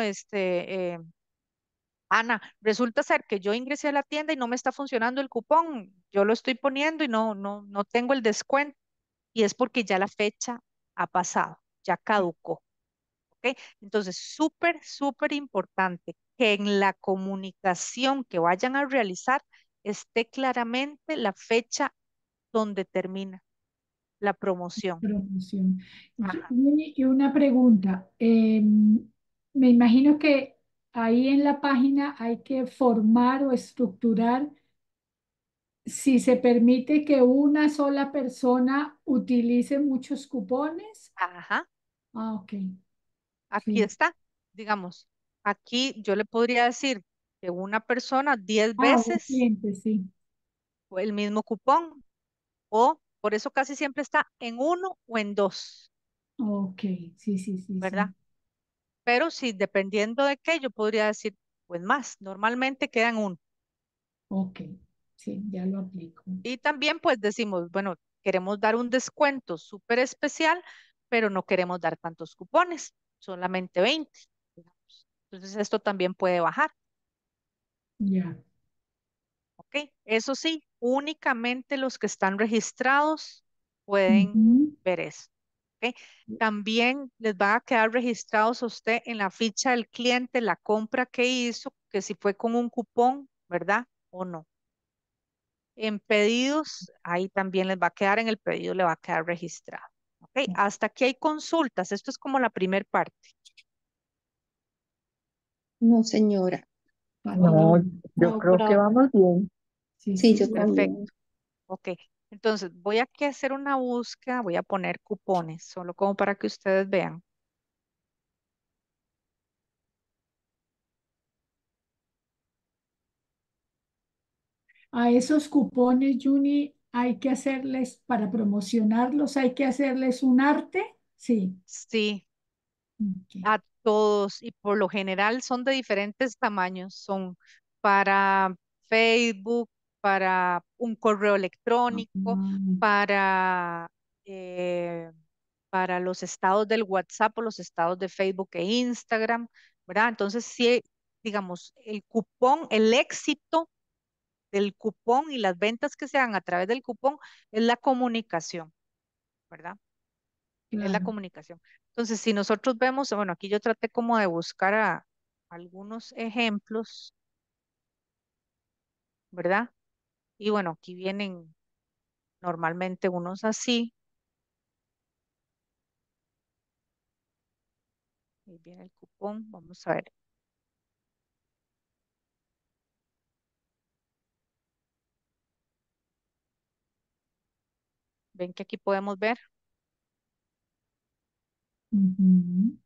Ana, resulta ser que yo ingresé a la tienda y no me está funcionando el cupón. Yo lo estoy poniendo y no tengo el descuento. Y es porque ya la fecha ha pasado, ya caducó. ¿Ok? Entonces, súper, súper importante que en la comunicación que vayan a realizar esté claramente la fecha donde termina la promoción. Promoción. Ajá. Y una pregunta. Me imagino que ahí en la página hay que formar o estructurar si se permite que una sola persona utilice muchos cupones. Ajá. Ah, ok. Aquí Sí. está. Digamos, aquí yo le podría decir que una persona 10 Ah, un veces cliente, sí. o el mismo cupón o por eso casi siempre está en uno o en dos, Ok, sí, sí, sí, ¿verdad? sí. Pero si dependiendo de qué, yo podría decir, pues más, normalmente quedan uno. Ok, sí, ya lo aplico. Y también pues decimos, bueno, queremos dar un descuento súper especial, pero no queremos dar tantos cupones, solamente 20, digamos. Entonces esto también puede bajar, Ya. ¿ok? Eso sí, únicamente los que están registrados pueden Ujú. ver eso, ¿ok? También les va a quedar registrados a usted en la ficha del cliente la compra que hizo, que si fue con un cupón, ¿verdad? O no. En pedidos, ahí también les va a quedar, en el pedido le va a quedar registrado. ¿Ok? Hasta aquí hay consultas. Esto es como la primer parte. No, señora. Patrón. No, yo No, creo que pero vamos bien. Sí, Sí, sí. yo también. Perfecto. Ok. Entonces, voy aquí a hacer una búsqueda. Voy a poner cupones, solo como para que ustedes vean. A esos cupones, Juni, hay que hacerles, para promocionarlos, hay que hacerles un arte. Sí. Sí, Ok, a todos y por lo general son de diferentes tamaños. Son para Facebook, para un correo electrónico, ah, para, eh, para los estados del WhatsApp o los estados de Facebook e Instagram, ¿verdad? Entonces, sí, digamos, el cupón, el éxito del cupón y las ventas que se hagan a través del cupón es la comunicación, ¿verdad? Es la claro. comunicación. Entonces, si nosotros vemos, bueno, aquí yo traté como de buscar algunos ejemplos, ¿verdad? Y bueno, aquí vienen normalmente unos así. Ahí viene el cupón, vamos a ver. Ven que aquí podemos ver. Ujú,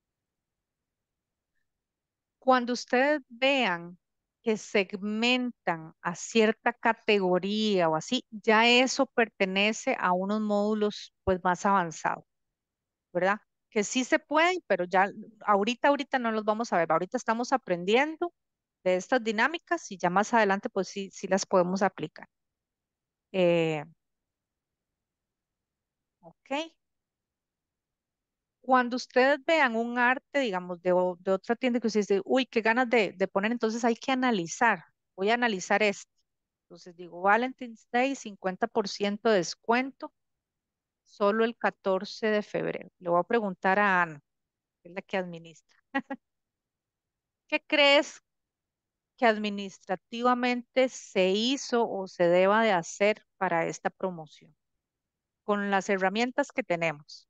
Cuando ustedes vean que segmentan a cierta categoría o así, ya eso pertenece a unos módulos pues más avanzados, ¿verdad? Que sí se pueden, pero ya ahorita no los vamos a ver. Ahorita estamos aprendiendo de estas dinámicas y ya más adelante pues sí, sí las podemos aplicar. Eh, ok, Cuando ustedes vean un arte, digamos, de otra tienda que ustedes dicen, uy, qué ganas de poner, entonces hay que analizar. Voy a analizar este. Entonces digo, Valentine's Day, 50% de descuento, solo el 14 de febrero. Le voy a preguntar a Ana, que es la que administra. ¿Qué crees que administrativamente se hizo o se deba de hacer para esta promoción? Con las herramientas que tenemos.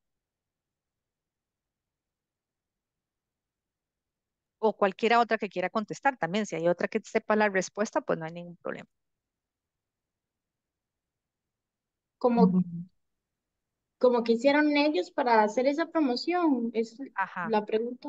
O cualquiera otra que quiera contestar también. Si hay otra que sepa la respuesta, pues no hay ningún problema. Como, como que hicieron ellos para hacer esa promoción, es Ajá, la pregunta.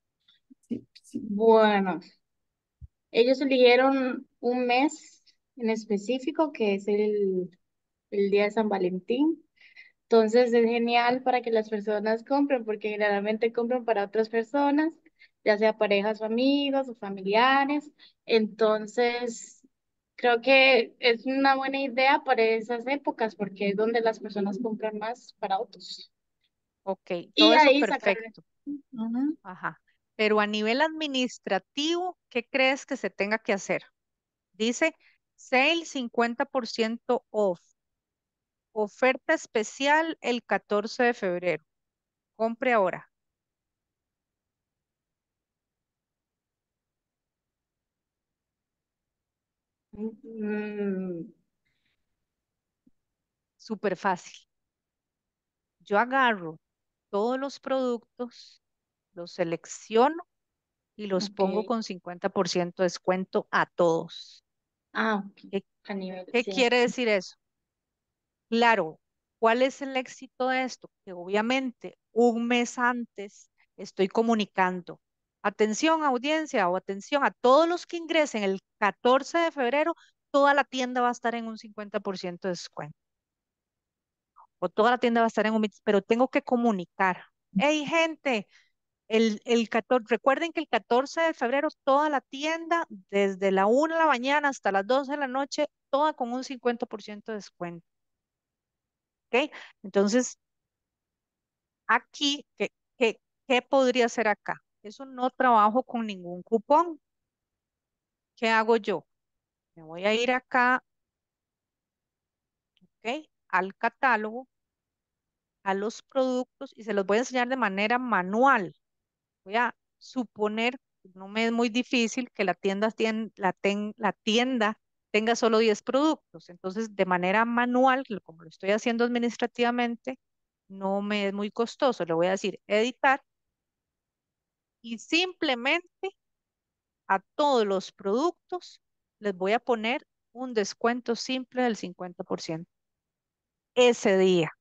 Bueno, ellos eligieron un mes en específico, que es el día de San Valentín. Entonces es genial para que las personas compren, porque generalmente compran para otras personas, ya sea parejas o amigos o familiares. Entonces, creo que es una buena idea para esas épocas, porque es donde las personas compran más para otros. ok, todo Y eso ahí sacar. perfecto. Ujú. Ajá. Pero a nivel administrativo, ¿qué crees que se tenga que hacer? Dice, sale 50% off. Oferta especial el 14 de febrero. Compre ahora. Mm, Súper fácil. Yo agarro todos los productos, los selecciono y los ok. pongo con 50% de descuento a todos. Ah, ok. ¿Qué, A nivel, qué sí. quiere decir eso? Claro, ¿cuál es el éxito de esto? Que obviamente un mes antes estoy comunicando. Atención audiencia o atención a todos los que ingresen el 14 de febrero, toda la tienda va a estar en un 50% de descuento. O toda la tienda va a estar en un, pero tengo que comunicar. Hey, gente, el 14, recuerden que el 14 de febrero toda la tienda, desde la 1 de la mañana hasta las 12 de la noche, toda con un 50% de descuento. ¿Ok? Entonces, aquí, ¿qué podría hacer acá? Eso no trabajo con ningún cupón. ¿Qué hago yo? Me voy a ir acá, ¿ok? Al catálogo, a los productos y se los voy a enseñar de manera manual. Voy a suponer, no me es muy difícil que la tienda tenga solo 10 productos. Entonces, de manera manual, como lo estoy haciendo administrativamente, no me es muy costoso. Le voy a decir editar y simplemente a todos los productos les voy a poner un descuento simple del 50% ese día,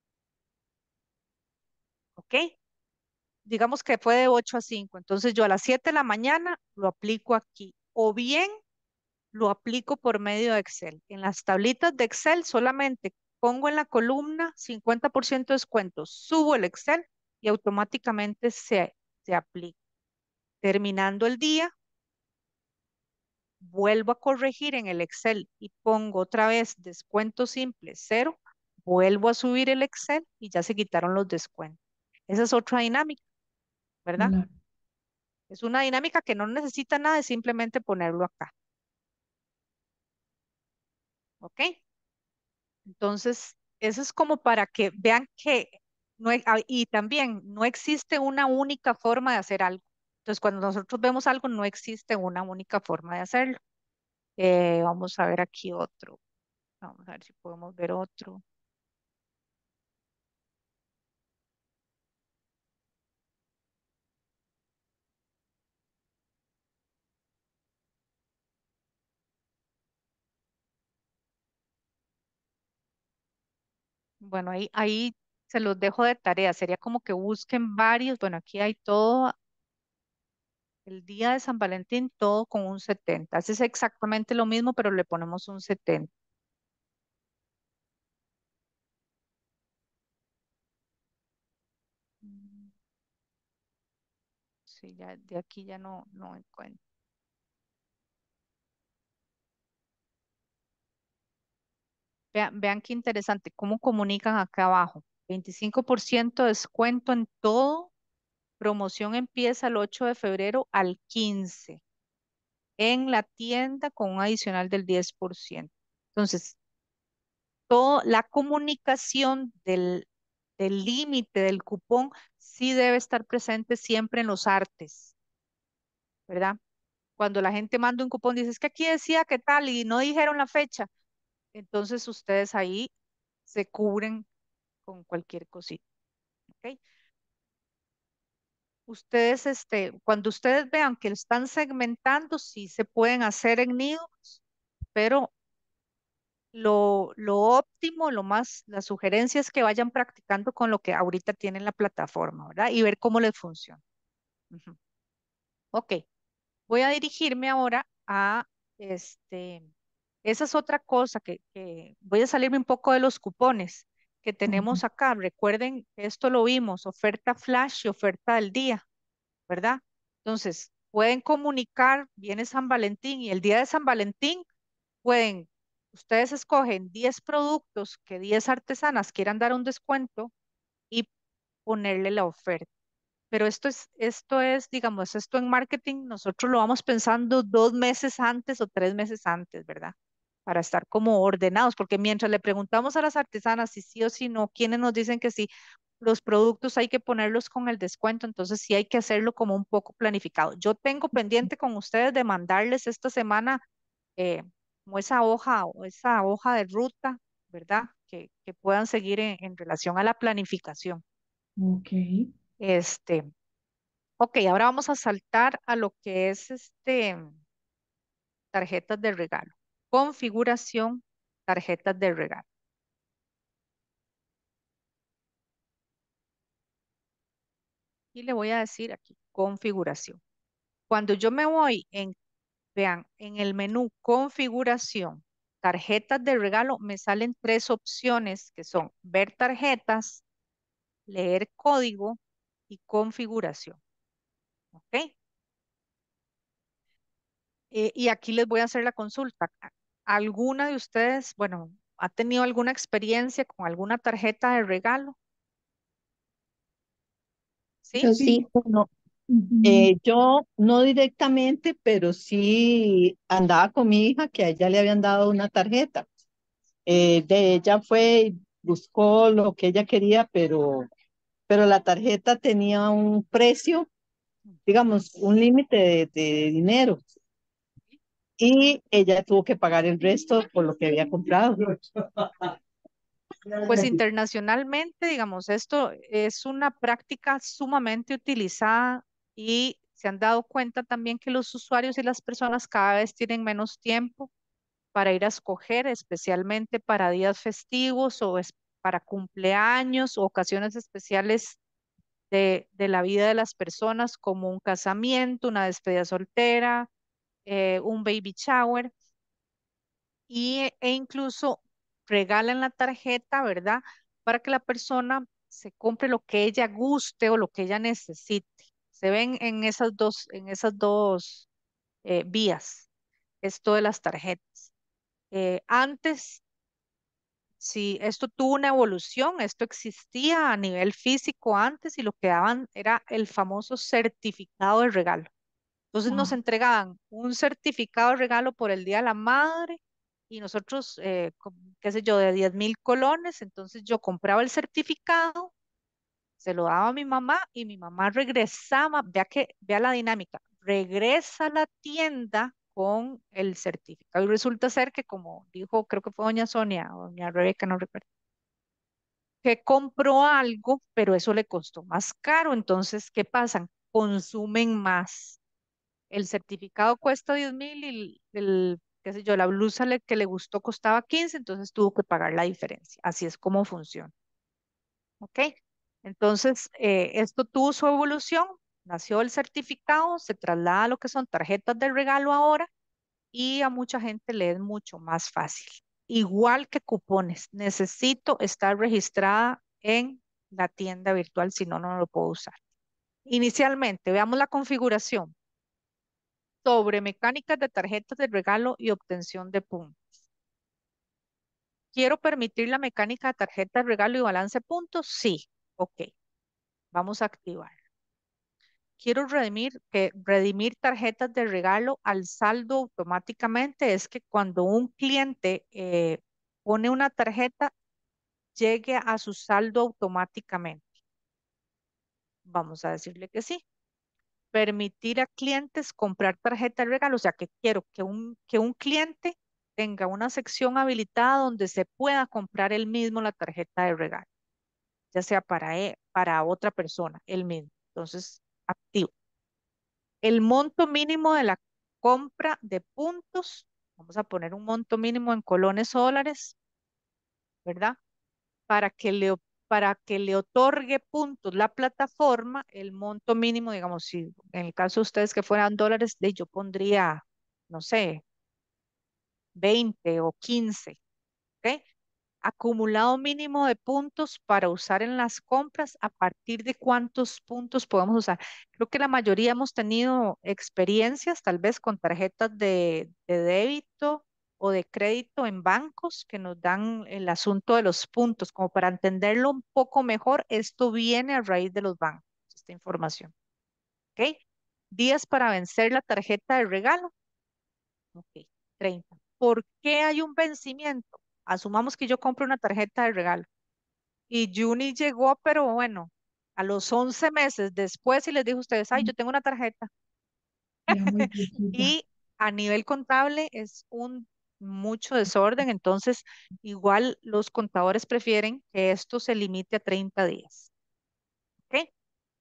¿ok? Digamos que fue de 8 a 5, entonces yo a las 7 de la mañana lo aplico aquí o bien lo aplico por medio de Excel. En las tablitas de Excel solamente pongo en la columna 50% de descuento, subo el Excel y automáticamente se aplica. Terminando el día, vuelvo a corregir en el Excel y pongo otra vez descuento simple cero, vuelvo a subir el Excel y ya se quitaron los descuentos. Esa es otra dinámica, ¿verdad? Claro. Es una dinámica que no necesita nada, es simplemente ponerlo acá, ¿ok? Entonces, eso es como para que vean que y también no existe una única forma de hacer algo. Entonces, cuando nosotros vemos algo, no existe una única forma de hacerlo. Vamos a ver aquí otro. Vamos a ver si podemos ver otro. Bueno, ahí se los dejo de tarea. Sería como que busquen varios. Bueno, aquí hay todo, el día de San Valentín, todo con un 70. Es exactamente lo mismo, pero le ponemos un 70. Mm, Sí, ya de aquí ya no encuentro. Vean qué interesante, cómo comunican acá abajo. 25% de descuento en todo. Promoción empieza el 8 de febrero al 15 en la tienda con un adicional del 10%. Entonces, toda la comunicación del límite del cupón sí debe estar presente siempre en los artes, ¿verdad? Cuando la gente manda un cupón, dice, es que aquí decía qué tal y no dijeron la fecha. Entonces ustedes ahí se cubren con cualquier cosita, ¿ok? Ustedes, cuando ustedes vean que lo están segmentando, sí se pueden hacer en nidos, pero lo óptimo, la sugerencia es que vayan practicando con lo que ahorita tienen la plataforma, ¿verdad? Y ver cómo les funciona. Ujú. Ok, voy a dirigirme ahora a este, esa es otra cosa que voy a salirme un poco de los cupones que Ujú. tenemos acá. Recuerden, esto lo vimos, oferta flash y oferta del día, ¿verdad? Entonces, pueden comunicar, viene San Valentín y el día de San Valentín pueden, ustedes escogen 10 productos que 10 artesanas quieran dar un descuento y ponerle la oferta. Pero digamos, esto en marketing, nosotros lo vamos pensando 2 meses antes o 3 meses antes, ¿verdad? Para estar como ordenados, porque mientras le preguntamos a las artesanas si sí o si no, quienes nos dicen que sí, los productos hay que ponerlos con el descuento, entonces sí hay que hacerlo como un poco planificado. Yo tengo pendiente con ustedes de mandarles esta semana eh, como esa hoja de ruta, ¿verdad? Que puedan seguir en relación a la planificación. Ok. Este, ok, ahora vamos a saltar a lo que es tarjetas de regalo. Configuración, tarjetas de regalo. Y le voy a decir aquí, configuración. Cuando yo me voy vean, en el menú configuración, tarjetas de regalo, me salen tres opciones que son ver tarjetas, leer código y configuración. ¿Ok? Y aquí les voy a hacer la consulta. ¿Alguna de ustedes, bueno, ha tenido alguna experiencia con alguna tarjeta de regalo? ¿Sí? Yo Sí. sí, Bueno, Ujú. yo no directamente, pero sí andaba con mi hija que a ella le habían dado una tarjeta. De ella fue y buscó lo que ella quería, pero la tarjeta tenía un precio, digamos, un límite de dinero y ella tuvo que pagar el resto por lo que había comprado. Pues internacionalmente, digamos, esto es una práctica sumamente utilizada y se han dado cuenta también que los usuarios y las personas cada vez tienen menos tiempo para ir a escoger, especialmente para días festivos o para cumpleaños o ocasiones especiales de la vida de las personas, como un casamiento, una despedida soltera, un baby shower e incluso regalan la tarjeta, ¿verdad? Para que la persona se compre lo que ella guste o lo que ella necesite. Se ven en esas dos vías, esto de las tarjetas. Antes, sí, esto tuvo una evolución, esto existía a nivel físico antes y lo que daban era el famoso certificado de regalo. Entonces nos Ah, entregaban un certificado de regalo por el Día de la Madre y nosotros, qué sé yo, de 10.000 colones. Entonces yo compraba el certificado, se lo daba a mi mamá y mi mamá regresaba, vea la dinámica, regresa a la tienda con el certificado. Y resulta ser que, como dijo, creo que fue doña Sonia o doña Rebeca, no recuerdo, que compró algo, pero eso le costó más caro. Entonces, ¿qué pasa? Consumen más. El certificado cuesta 10.000 y qué sé yo, la blusa que le gustó costaba 15, entonces tuvo que pagar la diferencia. Así es como funciona. ¿Ok? Entonces, esto tuvo su evolución, nació el certificado, se traslada a lo que son tarjetas de regalo ahora y a mucha gente le es mucho más fácil. Igual que cupones, necesito estar registrada en la tienda virtual, si no, no lo puedo usar. Inicialmente, veamos la configuración sobre mecánicas de tarjetas de regalo y obtención de puntos. ¿Quiero permitir la mecánica de tarjeta de regalo y balance puntos? Sí. Ok, vamos a activar. Quiero redimir tarjetas de regalo al saldo automáticamente. Es que cuando un cliente pone una tarjeta, llegue a su saldo automáticamente. Vamos a decirle que sí. Permitir a clientes comprar tarjeta de regalo. O sea, que quiero que un cliente tenga una sección habilitada donde se pueda comprar él mismo la tarjeta de regalo, ya sea para otra persona, él mismo. Entonces, activo. El monto mínimo de la compra de puntos, vamos a poner un monto mínimo en colones o dólares, ¿verdad? Para que para que le otorgue puntos la plataforma, el monto mínimo, digamos, si en el caso de ustedes que fueran dólares, yo pondría, no sé, 20 o 15, ¿ok? Acumulado mínimo de puntos para usar en las compras, ¿a partir de cuántos puntos podemos usar? Creo que la mayoría hemos tenido experiencias, tal vez con tarjetas de débito o de crédito en bancos que nos dan el asunto de los puntos. Como para entenderlo un poco mejor, esto viene a raíz de los bancos, esta información. ¿Ok? Días para vencer la tarjeta de regalo. Ok, 30. ¿Por qué hay un vencimiento? Asumamos que yo compro una tarjeta de regalo y Juni llegó, pero bueno, a los 11 meses después y les dijo a ustedes, ay, yo tengo una tarjeta. Ya muy viejita. Y a nivel contable es mucho desorden, entonces igual los contadores prefieren que esto se limite a 30 días. ¿Ok?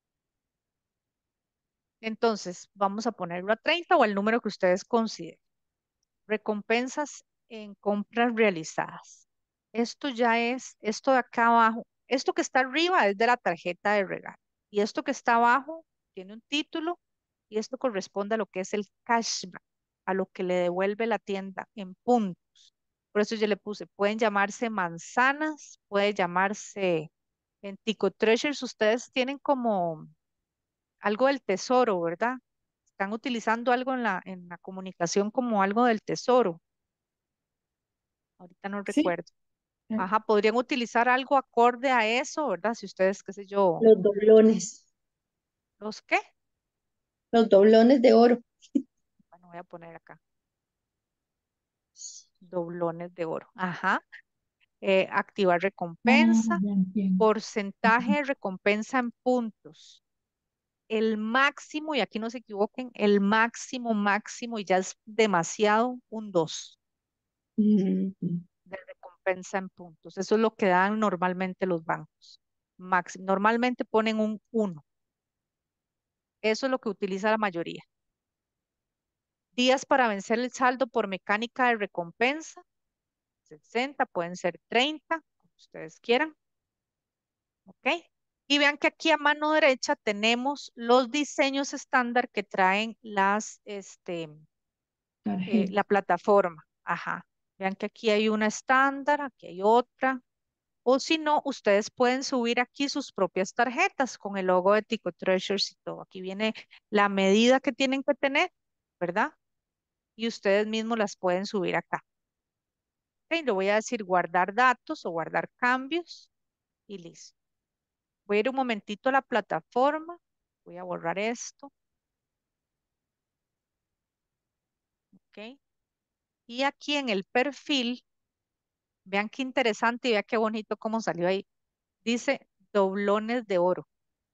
Entonces, vamos a ponerlo a 30 o el número que ustedes consideren. Recompensas en compras realizadas. Esto ya es, esto de acá abajo, esto que está arriba es de la tarjeta de regalo. Y esto que está abajo tiene un título y esto corresponde a lo que es el cashback, a lo que le devuelve la tienda en puntos. Por eso yo le puse, pueden llamarse manzanas, puede llamarse en Tico Treasures, ustedes tienen como algo del tesoro, ¿verdad? Están utilizando algo en la comunicación como algo del tesoro. Ahorita no Sí. recuerdo. Ajá, podrían utilizar algo acorde a eso, ¿verdad? Si ustedes, qué sé yo, Los doblones, ¿los qué? los doblones de oro. Bueno, voy a poner acá, doblones de oro. Ajá. Activar Ah, recompensa, ya entiendo. porcentaje de recompensa en puntos. El máximo, y aquí no se equivoquen, el máximo, máximo, y ya es demasiado, un 2 Mm, de recompensa en puntos. Eso es lo que dan normalmente los bancos. Normalmente ponen un 1. Eso es lo que utiliza la mayoría. Días para vencer el saldo por mecánica de recompensa, 60, pueden ser 30, como ustedes quieran. ¿Ok? Y vean que aquí a mano derecha tenemos los diseños estándar que traen la Tarjeta. plataforma. Ajá. Vean que aquí hay una estándar, aquí hay otra. O si no, ustedes pueden subir aquí sus propias tarjetas con el logo de Tico Treasures y todo. Aquí viene la medida que tienen que tener, ¿verdad? Y ustedes mismos las pueden subir acá. Ok, le voy a decir guardar datos o guardar cambios y listo. Voy a ir un momentito a la plataforma. Voy a borrar esto. Ok. Y aquí en el perfil, vean qué interesante y vean qué bonito cómo salió ahí. Dice doblones de oro.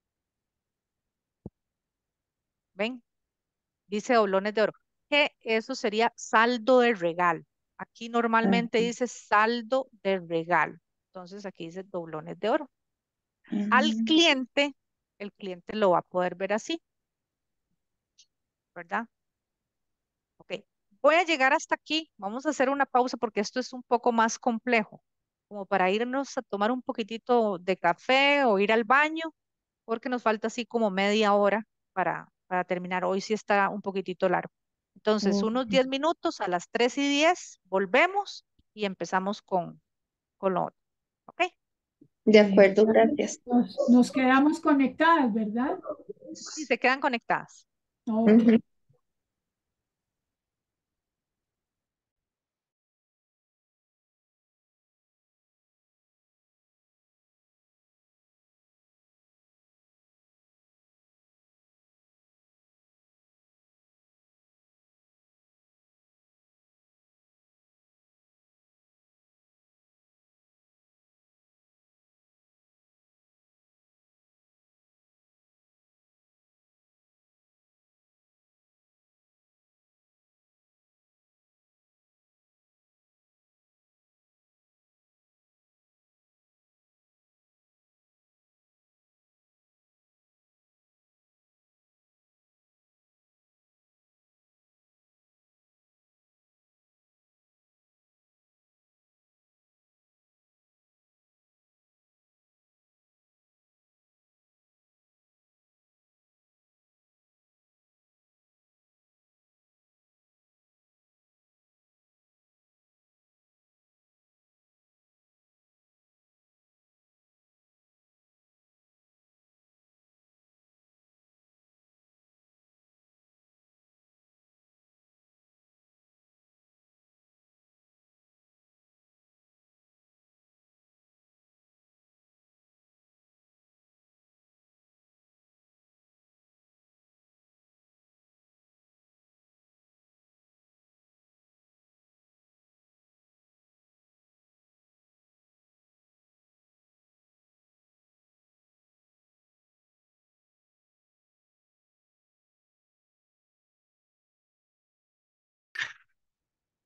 ¿Ven? Dice doblones de oro. Que eso sería saldo de regalo. Aquí normalmente ah, dice saldo de regalo. Entonces aquí dice doblones de oro. Al mm. cliente, el cliente lo va a poder ver así, ¿verdad? Ok. Voy a llegar hasta aquí. Vamos a hacer una pausa porque esto es un poco más complejo, como para irnos a tomar un poquitito de café o ir al baño, porque nos falta así como media hora para terminar. Hoy sí está un poquitito largo. Entonces, Ok. unos 10 minutos a las 3:10, volvemos y empezamos con lo otro. ¿Ok? De Bueno, acuerdo, gracias. nos quedamos conectadas, ¿verdad? Y se quedan conectadas. Ok. Ujú.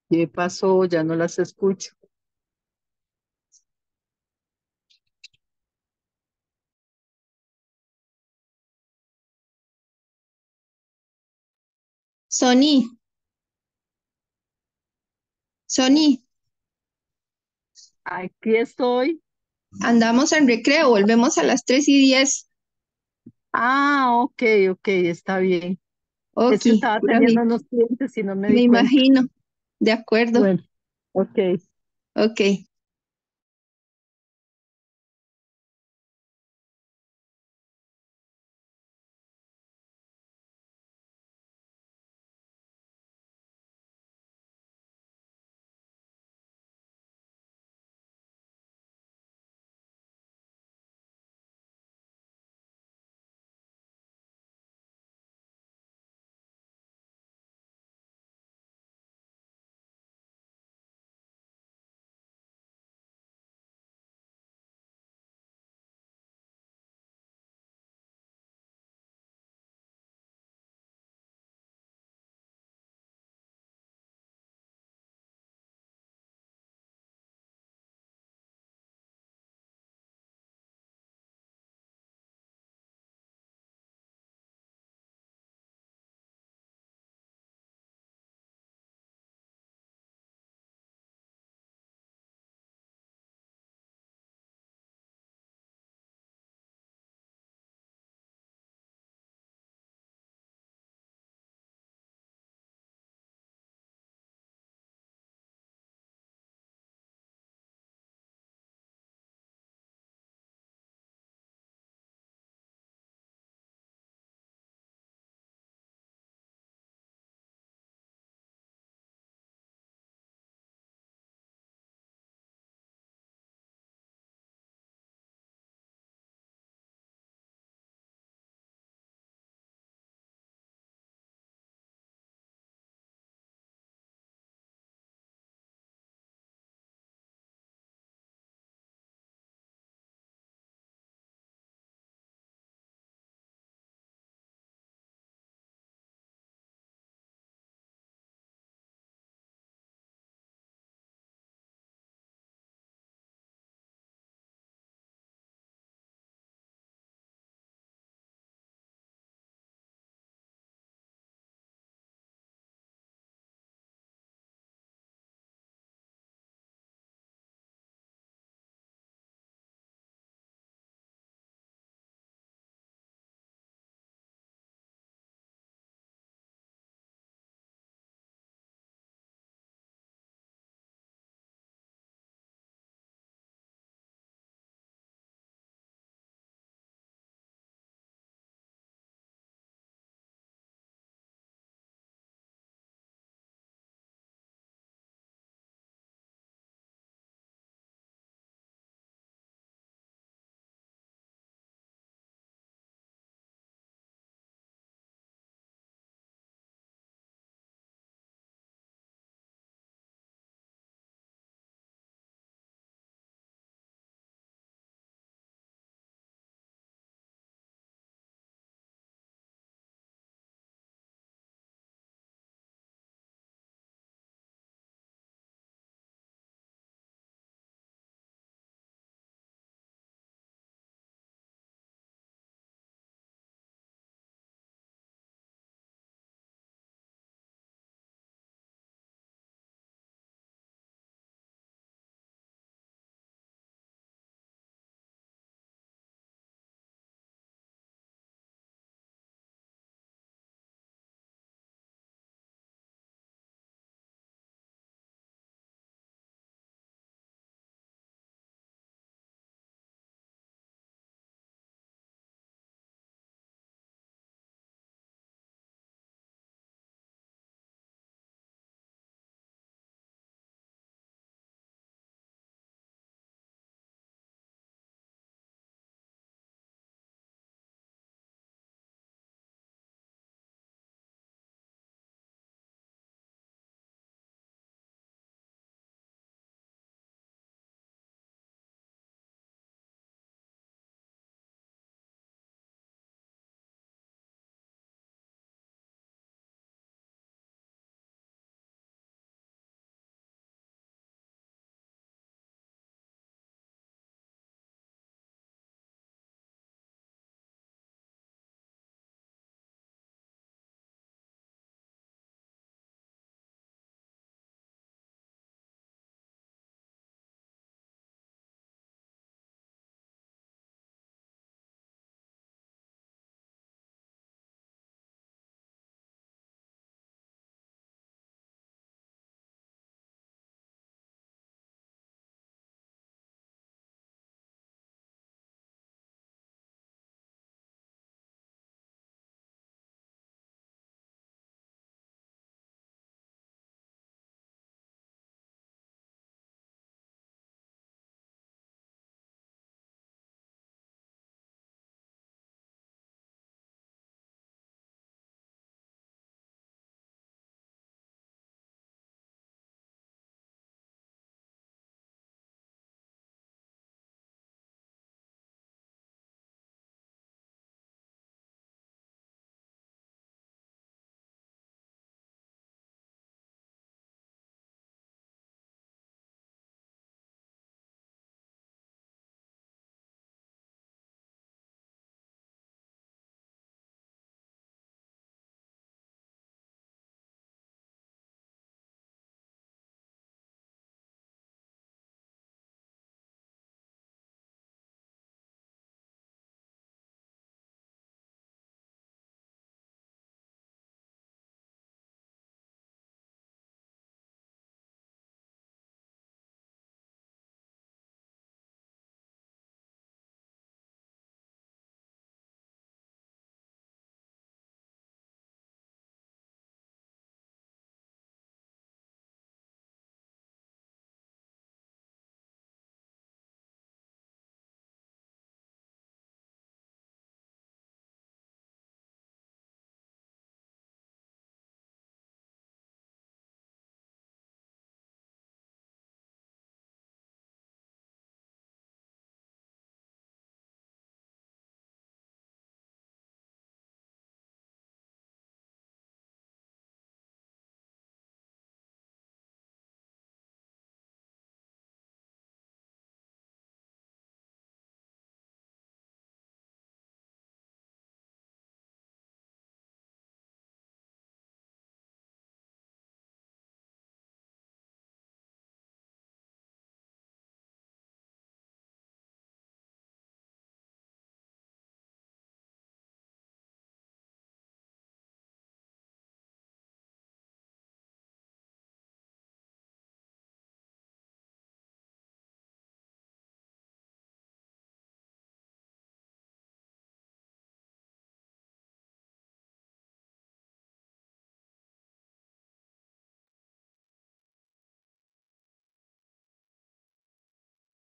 ¿Qué pasó? Ya no las escucho. Sony, Sony, Aquí estoy. andamos en recreo, volvemos a las 3:10. Ah, ok, ok, está bien. Ok, Es que estaba pura atendiendo vida. a unos clientes y no me Me di cuenta. imagino. De acuerdo. Bueno, ok. Ok.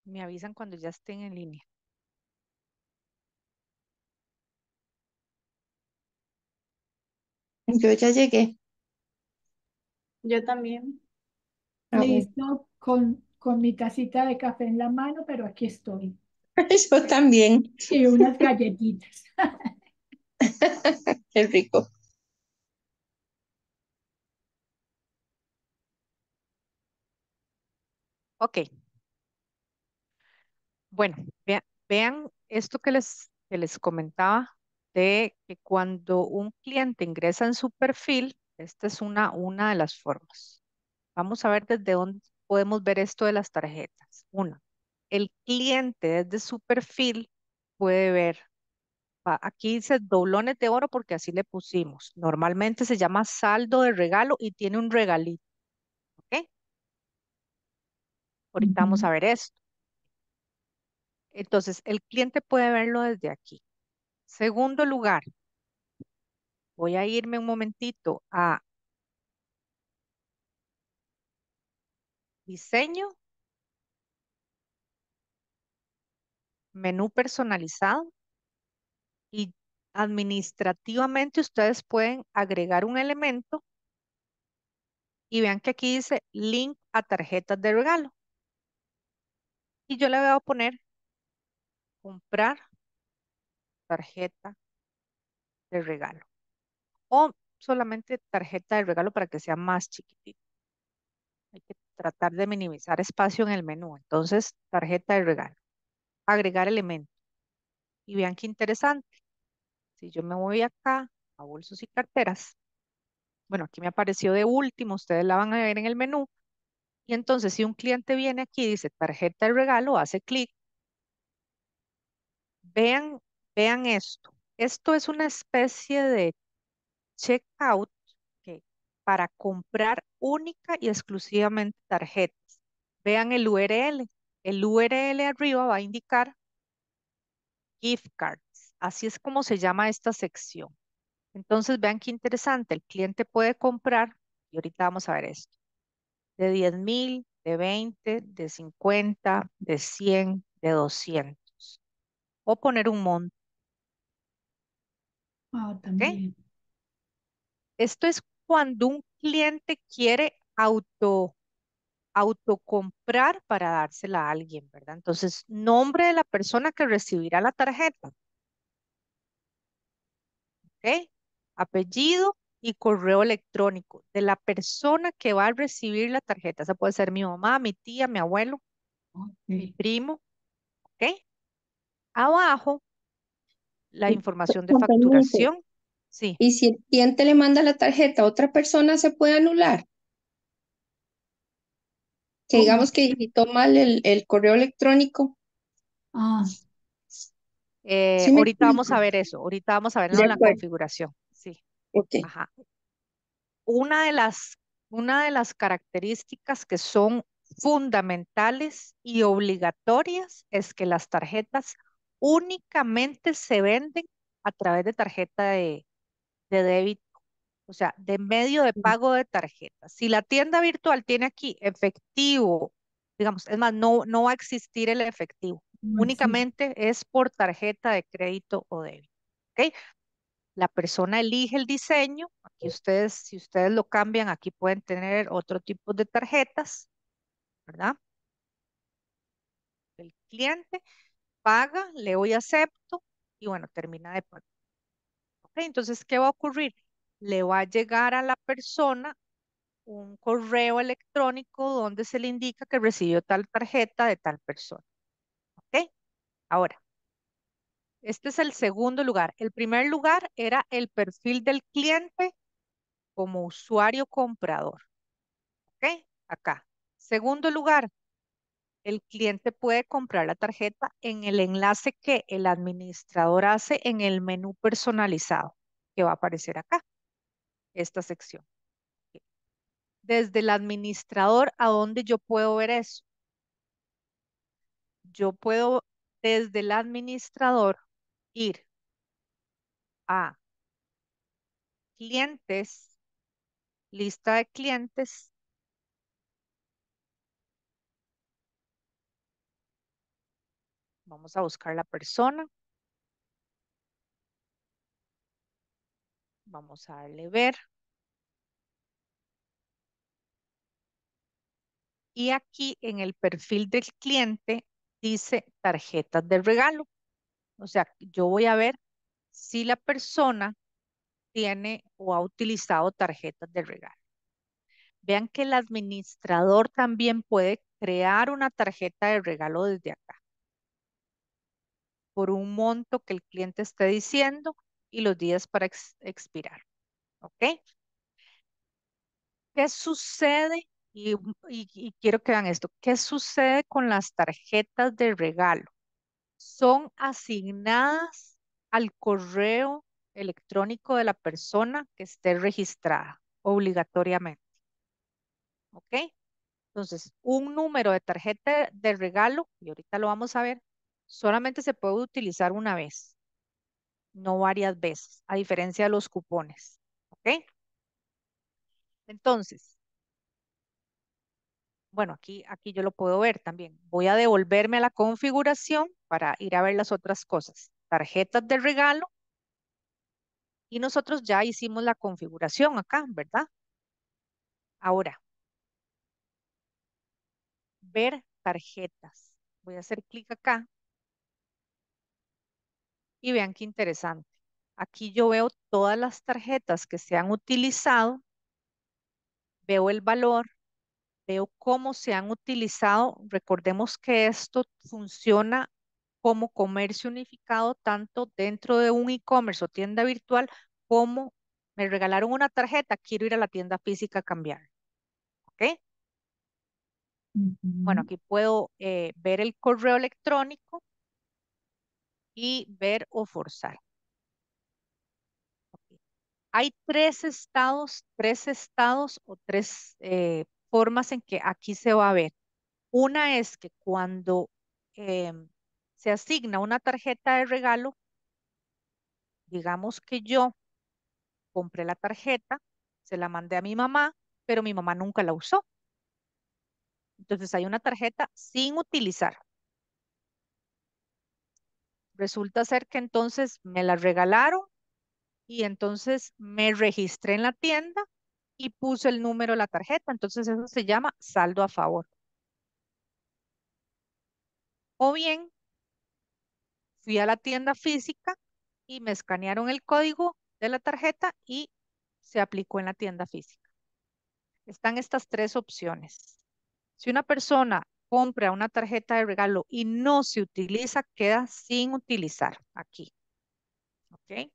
Me avisan cuando ya estén en línea. Yo ya llegué. Yo también. Ah, bueno. Listo, con mi tacita de café en la mano, pero aquí estoy. Yo también. Y unas galletitas. Qué rico. Ok, bueno, vean esto que les comentaba de que cuando un cliente ingresa en su perfil, esta es una de las formas. Vamos a ver desde dónde podemos ver esto de las tarjetas. Una, el cliente desde su perfil puede ver, aquí dice doblones de oro porque así le pusimos. Normalmente se llama saldo de regalo y tiene un regalito, ¿ok? Ahorita vamos Ujú. a ver esto. Entonces, el cliente puede verlo desde aquí. Segundo lugar, voy a irme un momentito a diseño, menú personalizado y administrativamente ustedes pueden agregar un elemento y vean que aquí dice link a tarjetas de regalo. Y yo le voy a poner comprar tarjeta de regalo o solamente tarjeta de regalo para que sea más chiquitito. Hay que tratar de minimizar espacio en el menú. Entonces, tarjeta de regalo, agregar elemento. Y vean qué interesante. Si yo me voy acá a bolsos y carteras, bueno, aquí me apareció de último, ustedes la van a ver en el menú. Y entonces, si un cliente viene aquí y dice tarjeta de regalo, hace clic. Vean, vean esto. Esto es una especie de checkout que para comprar única y exclusivamente tarjetas. Vean el URL. El URL arriba va a indicar gift cards. Así es como se llama esta sección. Entonces, vean qué interesante. El cliente puede comprar, y ahorita vamos a ver esto, de 10,000, de 20, de 50, de 100, de 200. O poner un monto, Ah, ¿ok? también. Esto es cuando un cliente quiere autocomprar para dársela a alguien, ¿verdad? Entonces, nombre de la persona que recibirá la tarjeta, ¿ok? Apellido y correo electrónico de la persona que va a recibir la tarjeta. Esa puede ser mi mamá, mi tía, mi abuelo, mi Ok. primo, ¿ok? Abajo, la información de Con permiso. facturación. Sí. Y si el cliente le manda la tarjeta a otra persona, se puede anular. Que ¿Cómo digamos así? que digitó mal el correo electrónico. Ah, ¿Sí me Ahorita vamos explico? a ver eso. Ahorita vamos a verlo De en la acuerdo. configuración. Sí. Ok. Ajá. Una de las, una de las características que son fundamentales y obligatorias es que las tarjetas únicamente se venden a través de tarjeta de débito, o sea, de medio de pago de tarjeta. Si la tienda virtual tiene aquí efectivo, digamos, es más, no va a existir el efectivo, no existe. únicamente es por tarjeta de crédito o débito. ¿Ok? La persona elige el diseño. Aquí ustedes, si ustedes lo cambian, aquí pueden tener otro tipo de tarjetas, ¿verdad? El cliente paga, le doy acepto y bueno, termina de pagar. ¿Ok? Entonces, ¿qué va a ocurrir? Le va a llegar a la persona un correo electrónico donde se le indica que recibió tal tarjeta de tal persona. ¿Ok? Ahora, este es el segundo lugar. El primer lugar era el perfil del cliente como usuario comprador. ¿Ok? Acá. Segundo lugar, el cliente puede comprar la tarjeta en el enlace que el administrador hace en el menú personalizado, que va a aparecer acá, esta sección. Ok. Desde el administrador, ¿a dónde yo puedo ver eso? Yo puedo desde el administrador ir a clientes, lista de clientes, Vamos a buscar la persona. Vamos a darle ver. Y aquí en el perfil del cliente dice tarjetas de regalo. O sea, yo voy a ver si la persona tiene o ha utilizado tarjetas de regalo. Vean que el administrador también puede crear una tarjeta de regalo desde acá por un monto que el cliente esté diciendo y los días para expirar. ¿Ok? ¿Qué sucede? Y quiero que vean esto. ¿Qué sucede con las tarjetas de regalo? Son asignadas al correo electrónico de la persona que esté registrada obligatoriamente. ¿Ok? Entonces, un número de tarjeta de regalo, y ahorita lo vamos a ver, solamente se puede utilizar una vez, no varias veces, a diferencia de los cupones. ¿Ok? Entonces, bueno, aquí yo lo puedo ver también. Voy a devolverme a la configuración para ir a ver las otras cosas. Tarjetas de regalo. Y nosotros ya hicimos la configuración acá, ¿verdad? Ahora, ver tarjetas. Voy a hacer clic acá y vean qué interesante. Aquí yo veo todas las tarjetas que se han utilizado, veo el valor, veo cómo se han utilizado. Recordemos que esto funciona como comercio unificado tanto dentro de un e-commerce o tienda virtual como me regalaron una tarjeta, quiero ir a la tienda física a cambiar. ¿Ok? Bueno, Ujú. aquí puedo ver el correo electrónico y ver o forzar. Ok. Hay tres estados o tres formas en que aquí se va a ver. Una es que cuando se asigna una tarjeta de regalo, digamos que yo compré la tarjeta, se la mandé a mi mamá, pero mi mamá nunca la usó. Entonces hay una tarjeta sin utilizar. Resulta ser que entonces me la regalaron y entonces me registré en la tienda y puse el número de la tarjeta. Entonces eso se llama saldo a favor. O bien fui a la tienda física y me escanearon el código de la tarjeta y se aplicó en la tienda física. Están estas tres opciones. Si una persona compra una tarjeta de regalo y no se utiliza, queda sin utilizar aquí. ¿Ok?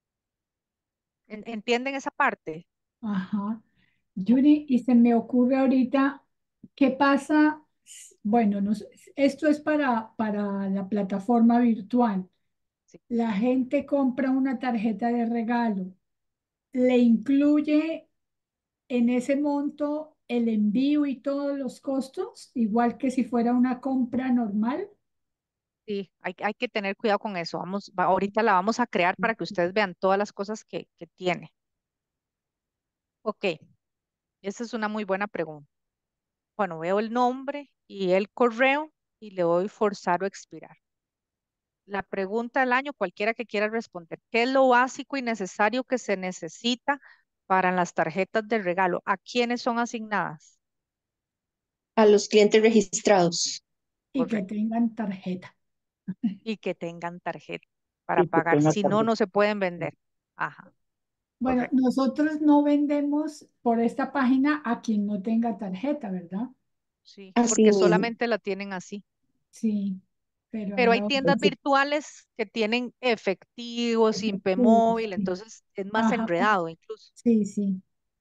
¿Entienden esa parte? Ajá. Ok, Yuri, y se me ocurre ahorita, ¿qué pasa? Bueno, esto es para la plataforma virtual. sí. La gente compra una tarjeta de regalo, le incluye en ese monto el envío y todos los costos, igual que si fuera una compra normal. Sí, hay que tener cuidado con eso. Ahorita la vamos a crear para que ustedes vean todas las cosas que tiene. Ok, esa es una muy buena pregunta. Bueno, veo el nombre y el correo y le doy forzar o expirar. La pregunta del año, cualquiera que quiera responder, ¿qué es lo básico y necesario que se necesita para las tarjetas de regalo? ¿A quiénes son asignadas? A los clientes registrados. Y que Correcto. tengan tarjeta. Y que tengan tarjeta para Y que pagar. tenga Si no, tarjeta. no se pueden vender. Ajá, Bueno, correcto. nosotros no vendemos por esta página a quien no tenga tarjeta, ¿verdad? Sí, Así porque mismo. solamente la tienen así. Sí, pero Pero hay hay ahora. tiendas virtuales que tienen efectivo, sin Sí, móvil, sí. entonces es más Ajá, enredado incluso. sí, sí.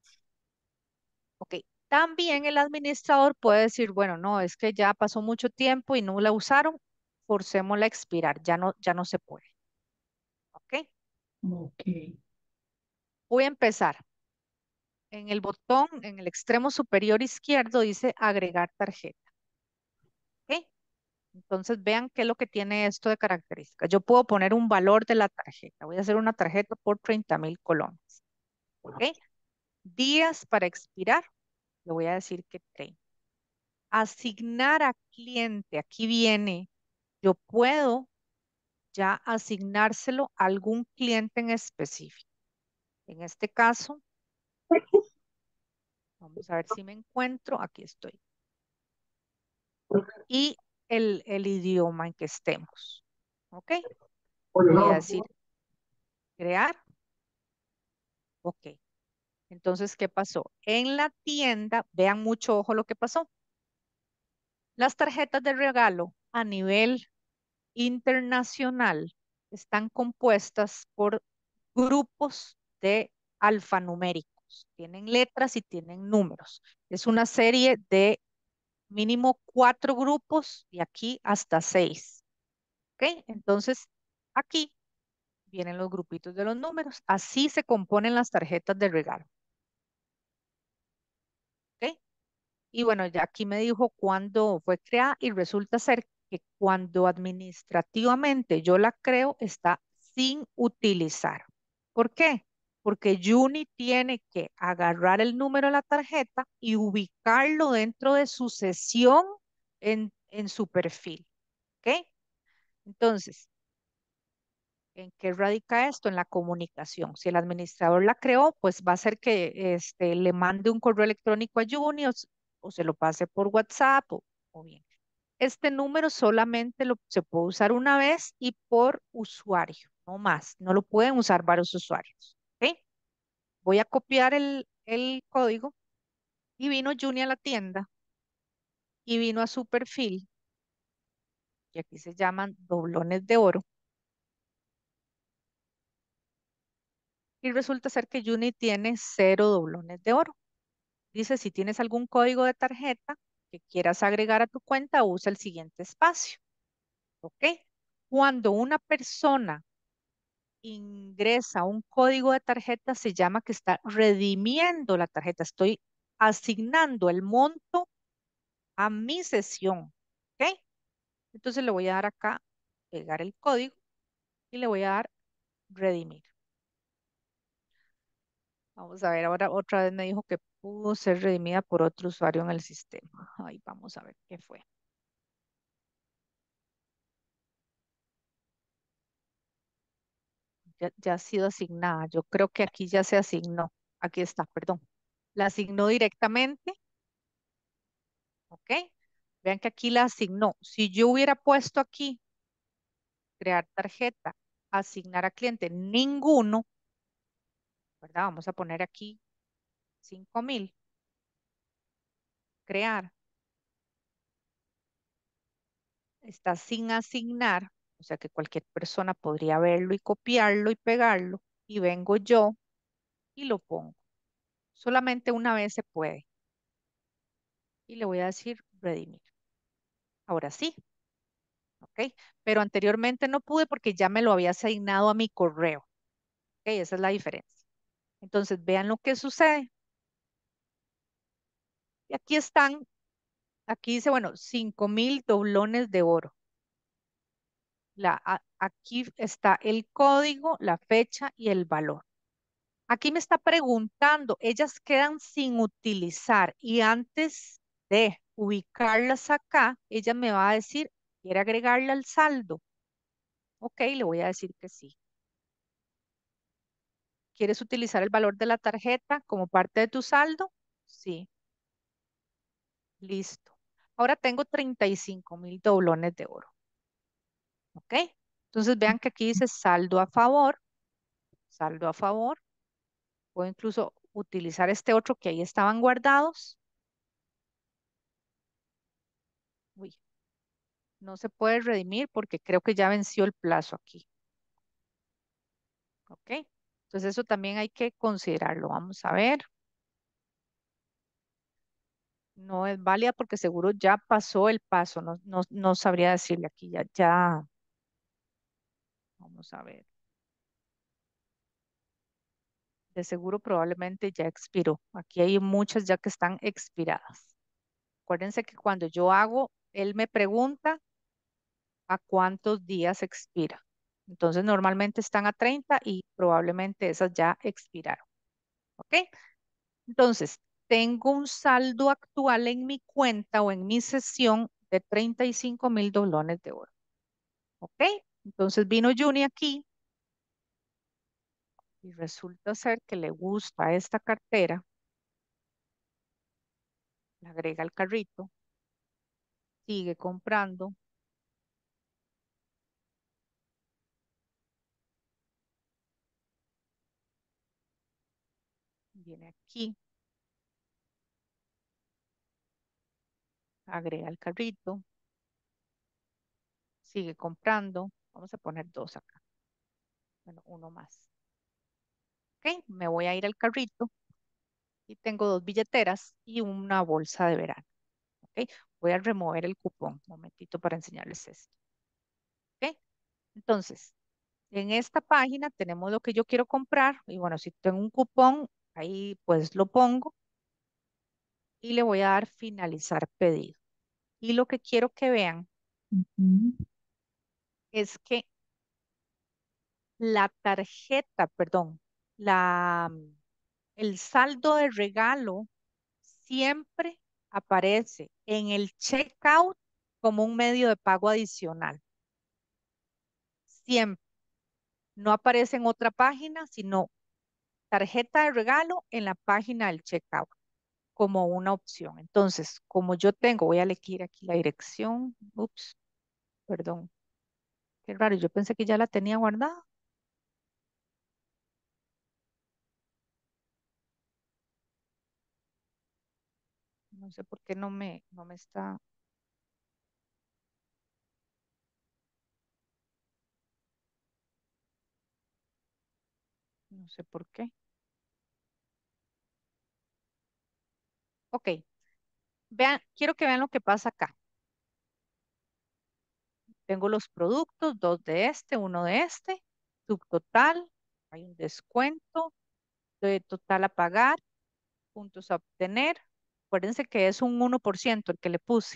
Ok. También el administrador puede decir, bueno, no, es que ya pasó mucho tiempo y no la usaron, forcémosla a expirar, ya no se puede. Ok. Ok. Voy a empezar. En el botón, en el extremo superior izquierdo dice agregar tarjeta. Ok. Entonces vean qué es lo que tiene esto de características. Yo puedo poner un valor de la tarjeta. Voy a hacer una tarjeta por 30,000 colones. ¿Ok? Días para expirar. Le voy a decir que 30. Asignar a cliente. Aquí viene yo puedo ya asignárselo a algún cliente en específico. En este caso, vamos a ver si me encuentro. Aquí estoy. Y el idioma en que estemos. ¿Ok? Voy a decir crear. Ok. Entonces, ¿qué pasó? En la tienda, vean mucho ojo lo que pasó. Las tarjetas de regalo a nivel internacional están compuestas por grupos de alfanuméricos. Tienen letras y tienen números. Es una serie de mínimo 4 grupos y aquí hasta 6. ¿Ok? Entonces, aquí vienen los grupitos de los números. Así se componen las tarjetas de regalo. ¿Ok? Y bueno, ya aquí me dijo cuándo fue creada y resulta ser que cuando administrativamente yo la creo está sin utilizar. ¿Por qué? Porque Juni tiene que agarrar el número de la tarjeta y ubicarlo dentro de su sesión en su perfil. ¿Ok? Entonces, ¿en qué radica esto? En la comunicación. Si el administrador la creó, pues va a ser que le mande un correo electrónico a Juni o se lo pase por WhatsApp o bien. Este número solamente se puede usar una vez y por usuario, no más. No lo pueden usar varios usuarios. ¿Ok? Voy a copiar el código y vino Juni a la tienda y vino a su perfil, y aquí se llaman doblones de oro. Y resulta ser que Juni tiene 0 doblones de oro. Dice, si tienes algún código de tarjeta que quieras agregar a tu cuenta, usa el siguiente espacio. ¿Ok? Cuando una persona ingresa un código de tarjeta, se llama que está redimiendo la tarjeta. Estoy asignando el monto a mi sesión. ¿Ok? Entonces le voy a dar acá, pegar el código y le voy a dar redimir. Vamos a ver, ahora otra vez me dijo que pudo ser redimida por otro usuario en el sistema. Ahí vamos a ver qué fue. Ya ha sido asignada. Yo creo que aquí ya se asignó. Aquí está, perdón. La asignó directamente, ¿ok? Vean que aquí la asignó. Si yo hubiera puesto aquí, crear tarjeta, asignar a cliente, ninguno, ¿verdad? Vamos a poner aquí 5,000, crear, está sin asignar, o sea que cualquier persona podría verlo y copiarlo y pegarlo, y vengo yo y lo pongo. Solamente una vez se puede. Y le voy a decir redimir. Ahora sí, ¿ok? Pero anteriormente no pude porque ya me lo había asignado a mi correo, ¿ok? Esa es la diferencia. Entonces, vean lo que sucede. Y aquí están, aquí dice, bueno, 5,000 doblones de oro. Aquí está el código, la fecha y el valor. Aquí me está preguntando, ellas quedan sin utilizar y antes de ubicarlas acá, ella me va a decir, ¿quiere agregarla al saldo? Ok, le voy a decir que sí. ¿Quieres utilizar el valor de la tarjeta como parte de tu saldo? Sí, listo. Ahora tengo 35,000 doblones de oro. ¿Ok? Entonces vean que aquí dice saldo a favor, saldo a favor. Puedo incluso utilizar este otro que ahí estaban guardados. Uy, no se puede redimir porque creo que ya venció el plazo aquí. ¿Ok? Entonces eso también hay que considerarlo. Vamos a ver. No es válida porque seguro ya pasó el paso. No sabría decirle aquí. Ya. Vamos a ver. De seguro probablemente ya expiró. Aquí hay muchas ya que están expiradas. Acuérdense que cuando yo hago, él me pregunta a cuántos días expira. Entonces normalmente están a 30 y probablemente esas ya expiraron. ¿Ok? Entonces, tengo un saldo actual en mi cuenta o en mi sesión de 35,000 doblones de oro. ¿Ok? Entonces vino Juni aquí y resulta ser que le gusta esta cartera, la agrega al carrito, sigue comprando, viene aquí, agrega al carrito, sigue comprando, vamos a poner dos acá, bueno, uno más. ¿Ok? Me voy a ir al carrito y tengo dos billeteras y una bolsa de verano. ¿Ok? Voy a remover el cupón, un momentito para enseñarles esto. ¿Ok? Entonces, en esta página tenemos lo que yo quiero comprar y bueno, si tengo un cupón, ahí pues lo pongo y le voy a dar finalizar pedido. Y lo que quiero que vean Ujú. es que la tarjeta, perdón, la, el saldo de regalo siempre aparece en el checkout como un medio de pago adicional. Siempre. No aparece en otra página, sino tarjeta de regalo en la página del checkout como una opción. Entonces, como yo tengo, voy a elegir aquí la dirección. Ups, perdón. Qué raro, yo pensé que ya la tenía guardada. No sé por qué no me está, no sé por qué. Ok, vean, quiero que vean lo que pasa acá. Tengo los productos, dos de este, uno de este, subtotal, hay un descuento, de total a pagar, puntos a obtener. Acuérdense que es un 1% el que le puse.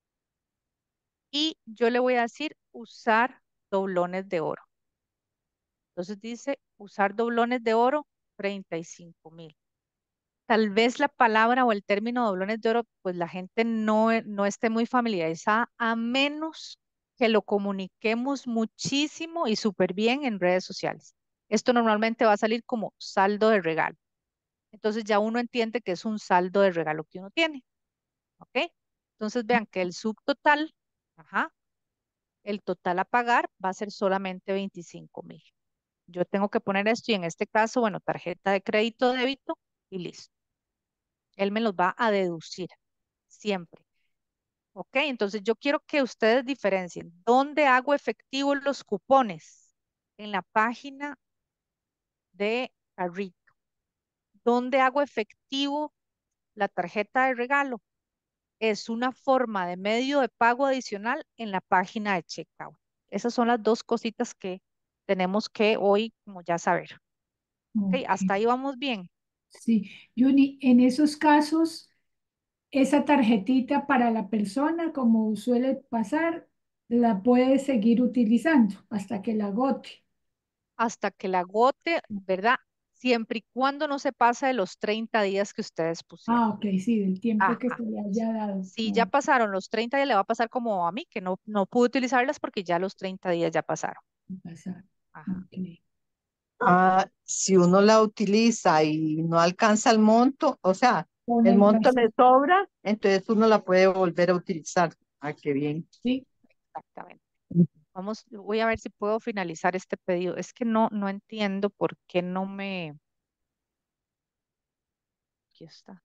Y yo le voy a decir usar doblones de oro. Entonces dice usar doblones de oro, 35,000. Tal vez la palabra o el término doblones de oro, pues la gente no esté muy familiarizada, a menos que lo comuniquemos muchísimo y súper bien en redes sociales. Esto normalmente va a salir como saldo de regalo. Entonces ya uno entiende que es un saldo de regalo que uno tiene. ¿Ok? Entonces vean que el subtotal, ajá, el total a pagar va a ser solamente 25,000. Yo tengo que poner esto y en este caso, bueno, tarjeta de crédito, débito y listo. Él me los va a deducir siempre. ¿Ok? Entonces yo quiero que ustedes diferencien dónde hago efectivo los cupones. En la página de Carrito. ¿Dónde hago efectivo la tarjeta de regalo? Es una forma de medio de pago adicional en la página de checkout. Esas son las dos cositas que tenemos que hoy, como ya saber. Ok, Ok, hasta ahí vamos bien. sí. Juni, en esos casos, esa tarjetita para la persona, como suele pasar, la puede seguir utilizando hasta que la agote. Hasta que la agote, ¿verdad? Siempre y cuando no se pase de los 30 días que ustedes pusieron. Ah, ok, sí, del tiempo que se Ajá. le haya dado. Si ya Oh, pasaron los 30 días, le va a pasar como a mí, que no pude utilizarlas porque ya los 30 días ya pasaron. pasar. Ajá. Ok. Ah, si uno la utiliza y no alcanza el monto, o sea, Pone el el monto le resto. sobra, entonces uno la puede volver a utilizar. Ah, qué bien. Sí. Exactamente. Vamos, voy a ver si puedo finalizar este pedido. Es que no entiendo por qué no me... Aquí está.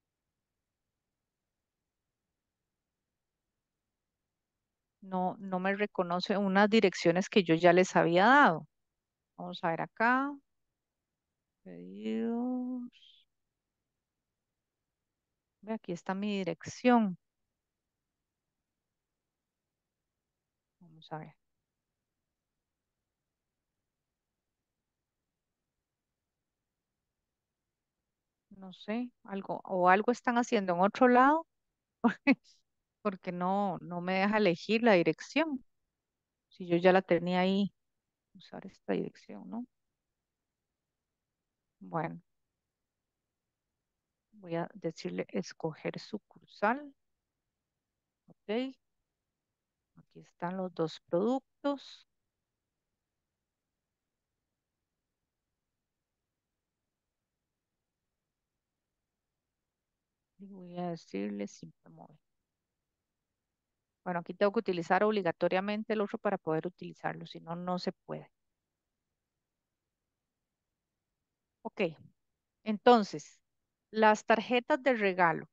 No me reconoce unas direcciones que yo ya les había dado. Vamos a ver acá. Pedidos. Ve, aquí está mi dirección. Vamos a ver. No sé, algo, o algo están haciendo en otro lado, porque no me deja elegir la dirección. Si yo ya la tenía ahí, usar esta dirección, ¿no? Bueno, voy a decirle escoger sucursal. Ok, aquí Aquí están los dos productos. Y voy a decirle simple móvil. Bueno, aquí tengo que utilizar obligatoriamente el otro para poder utilizarlo, si no, no se puede. Ok, entonces, las tarjetas de regalo.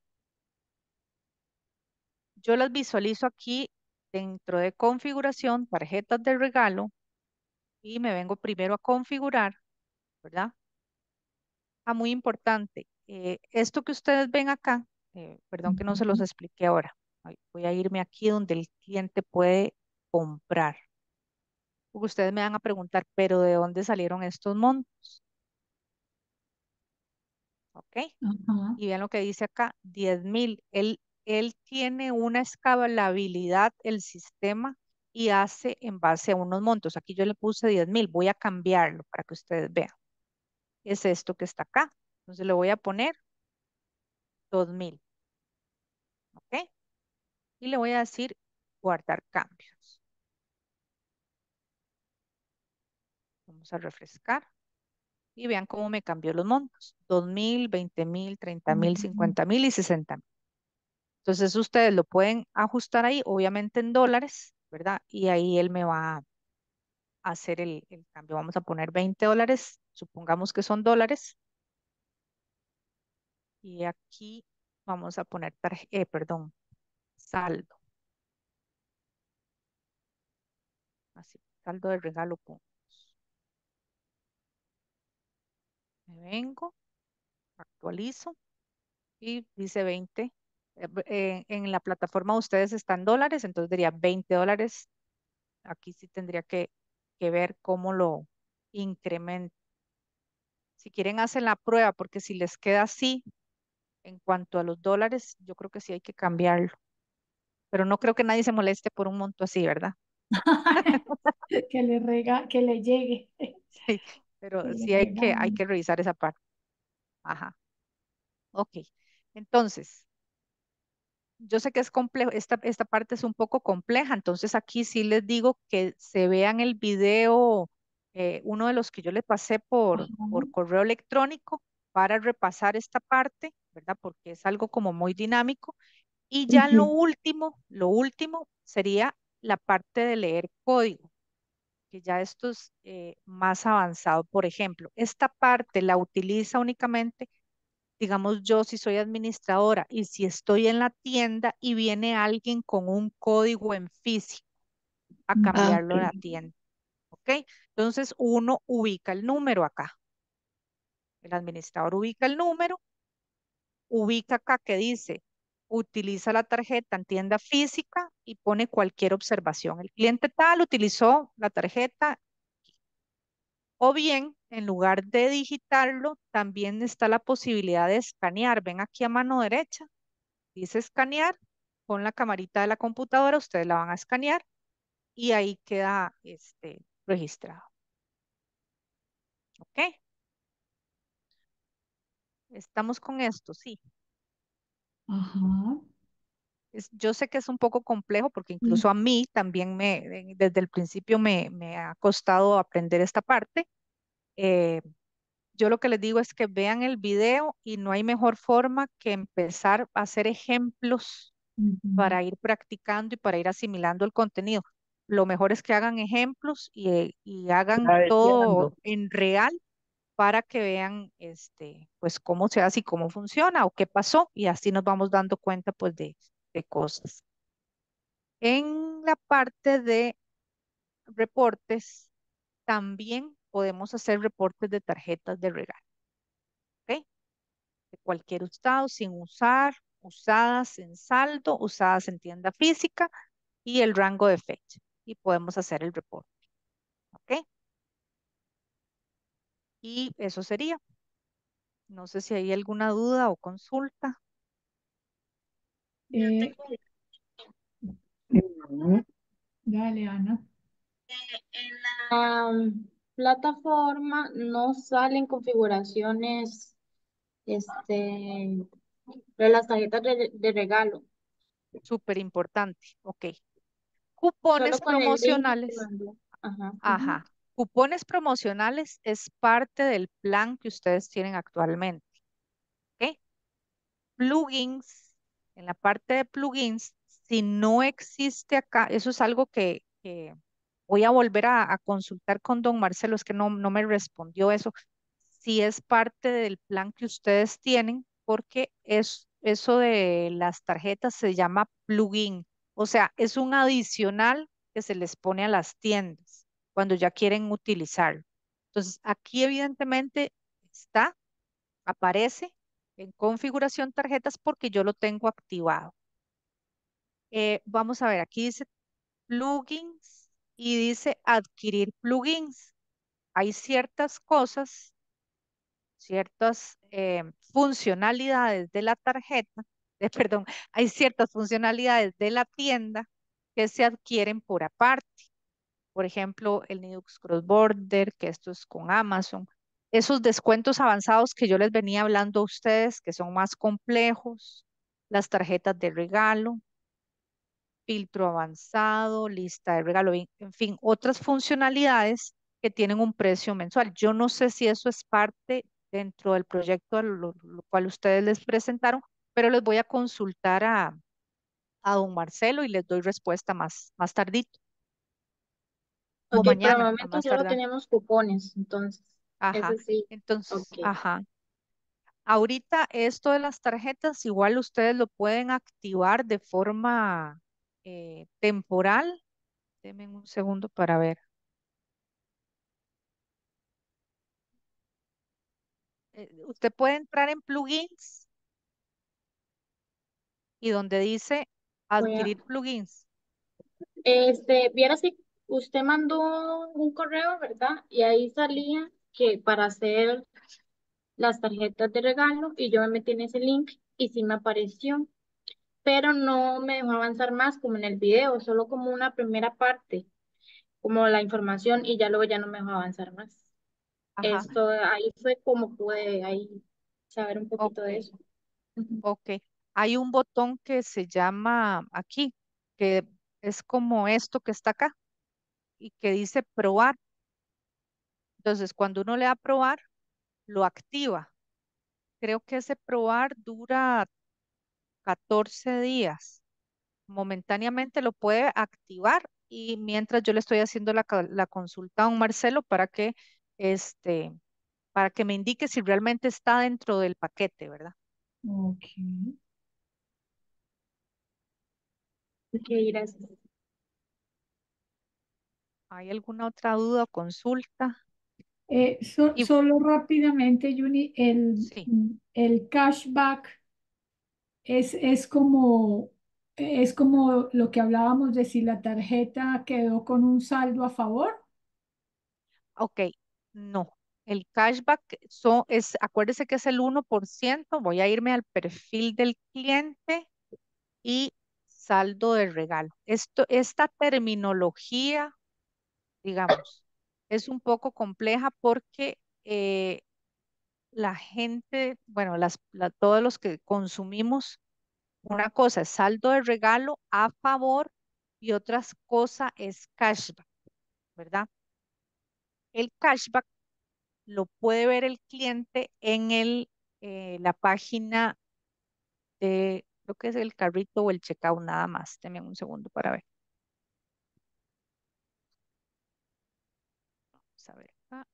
Yo las visualizo aquí dentro de configuración, tarjetas de regalo, y me vengo primero a configurar, ¿verdad? Ah, muy importante. Esto que ustedes ven acá, perdón que no se los Ujú. expliqué ahora. Ay, voy a irme aquí donde el cliente puede comprar. Porque ustedes me van a preguntar, pero ¿de dónde salieron estos montos? ¿Ok? Ajá. Y vean lo que dice acá, 10,000. Él tiene una escalabilidad, el sistema, y hace en base a unos montos. Aquí yo le puse 10,000. Voy a cambiarlo para que ustedes vean. Es esto que está acá. Entonces le voy a poner 2,000. ¿Ok? Y le voy a decir guardar cambios. Vamos a refrescar y vean cómo me cambió los montos. 2,000, 20,000, 30,000, Ujú. 50,000 y 60,000. Entonces ustedes lo pueden ajustar ahí, obviamente en dólares, ¿verdad? Y ahí él me va a hacer el cambio. Vamos a poner $20, supongamos que son dólares. Y aquí vamos a poner, perdón, saldo. Así, saldo de regalo. Me vengo, actualizo y dice 20. En la plataforma ustedes están dólares, entonces diría $20. Aquí sí tendría que ver cómo lo incremento. Si quieren, hacen la prueba, porque si les queda así, en cuanto a los dólares, yo creo que sí hay que cambiarlo. Pero no creo que nadie se moleste por un monto así, ¿verdad? Que le llegue, Sí, que pero le sí hay regalen. que revisar esa parte. Ajá, ok. Entonces, yo sé que es complejo, esta parte es un poco compleja, entonces aquí sí les digo que se vean el video, uno de los que yo les pasé por Ajá. correo electrónico para repasar esta parte, ¿verdad? Porque es algo como muy dinámico. Y ya Ujú. lo último sería la parte de leer código, que ya esto es más avanzado. Por ejemplo, esta parte la utiliza únicamente, digamos, yo si soy administradora y si estoy en la tienda y viene alguien con un código en físico a Ujú. Ah, cambiarlo ok. a la tienda, ¿ok? Entonces uno ubica el número acá. El administrador ubica el número, ubica acá que dice, utiliza la tarjeta en tienda física y pone cualquier observación. El cliente tal utilizó la tarjeta o bien, en lugar de digitarlo, también está la posibilidad de escanear. Ven aquí a mano derecha, dice escanear, con la camarita de la computadora, ustedes la van a escanear y ahí queda registrado. ¿Ok? Estamos con esto, sí. Ajá. Yo sé que es un poco complejo porque Sí. incluso a mí también desde el principio me ha costado aprender esta parte. Eh, yo lo que les digo es que vean el video y no hay mejor forma que empezar a hacer ejemplos Ujú. para ir practicando y para ir asimilando el contenido. Lo mejor es que hagan ejemplos y hagan todo Traveseando. en real para que vean pues cómo se hace y cómo funciona o qué pasó y así nos vamos dando cuenta pues de cosas. En la parte de reportes, también podemos hacer reportes de tarjetas de regalo, ¿ok? De cualquier estado, sin usar, usadas en saldo, usadas en tienda física y el rango de fecha. Y podemos hacer el reporte, ¿ok? Y eso sería. No sé si hay alguna duda o consulta. Yo Eh, tengo Ujú. Dale, Ana. en la plataforma no salen configuraciones este, de las tarjetas de regalo. Súper importante. Ok. Cupones Solo con el link que promocionales. mandó. Ajá. Ujú. Ajá. Cupones promocionales es parte del plan que ustedes tienen actualmente. ¿Ok? Plugins, en la parte de plugins, si no existe acá, eso es algo que voy a volver a consultar con don Marcelo, es que no me respondió eso, si es parte del plan que ustedes tienen, porque es eso de las tarjetas se llama plugin, o sea, es un adicional que se les pone a las tiendas cuando ya quieren utilizarlo. Entonces, aquí evidentemente está, aparece en configuración tarjetas porque yo lo tengo activado. Vamos a ver, aquí dice plugins y dice adquirir plugins. Hay ciertas cosas, ciertas funcionalidades de la tarjeta, perdón, hay ciertas funcionalidades de la tienda que se adquieren por aparte. Por ejemplo, el Linux Cross Border, que esto es con Amazon. Esos descuentos avanzados que yo les venía hablando a ustedes, que son más complejos, las tarjetas de regalo, filtro avanzado, lista de regalo, en fin, otras funcionalidades que tienen un precio mensual. Yo no sé si eso es parte dentro del proyecto a lo cual ustedes les presentaron, pero les voy a consultar a don Marcelo y les doy respuesta más tardito o Ok, por el mañana, a momento más solo tardar. tenemos cupones, entonces, Ajá. ese sí. Entonces, Ok. ajá. Ahorita esto de las tarjetas, igual ustedes lo pueden activar de forma temporal. Denme un segundo para ver. Usted puede entrar en plugins y donde dice Voy a, adquirir plugins. viera si usted mandó un correo, ¿verdad? Y ahí salía que para hacer las tarjetas de regalo y yo me metí en ese link y sí me apareció, pero no me dejó avanzar más como en el video, solo como una primera parte, como la información y ya luego ya no me dejó avanzar más. Ajá. Esto ahí fue como pude ahí saber un poquito de Ok, eso. Ujú. ok. Hay un botón que se llama aquí, que es como esto que está acá y que dice probar. Entonces, cuando uno le da a probar, lo activa. Creo que ese probar dura 14 días. Momentáneamente lo puede activar y mientras yo le estoy haciendo la consulta a un Marcelo este, para que me indique si realmente está dentro del paquete, ¿verdad? Ok. Ok, gracias. ¿Hay alguna otra duda o consulta? Y Solo rápidamente, Juni, sí, el cashback es como lo que hablábamos de si la tarjeta quedó con un saldo a favor. ok, no. El cashback acuérdese que es el 1%. Voy a irme al perfil del cliente y saldo de regalo. Esta terminología, digamos, es un poco compleja porque la gente, bueno, todos los que consumimos, una cosa es saldo de regalo a favor y otra cosa es cashback, ¿verdad? El cashback lo puede ver el cliente en la página de, creo que es el carrito o el checkout nada más. Denme un segundo para ver. Vamos a ver acá.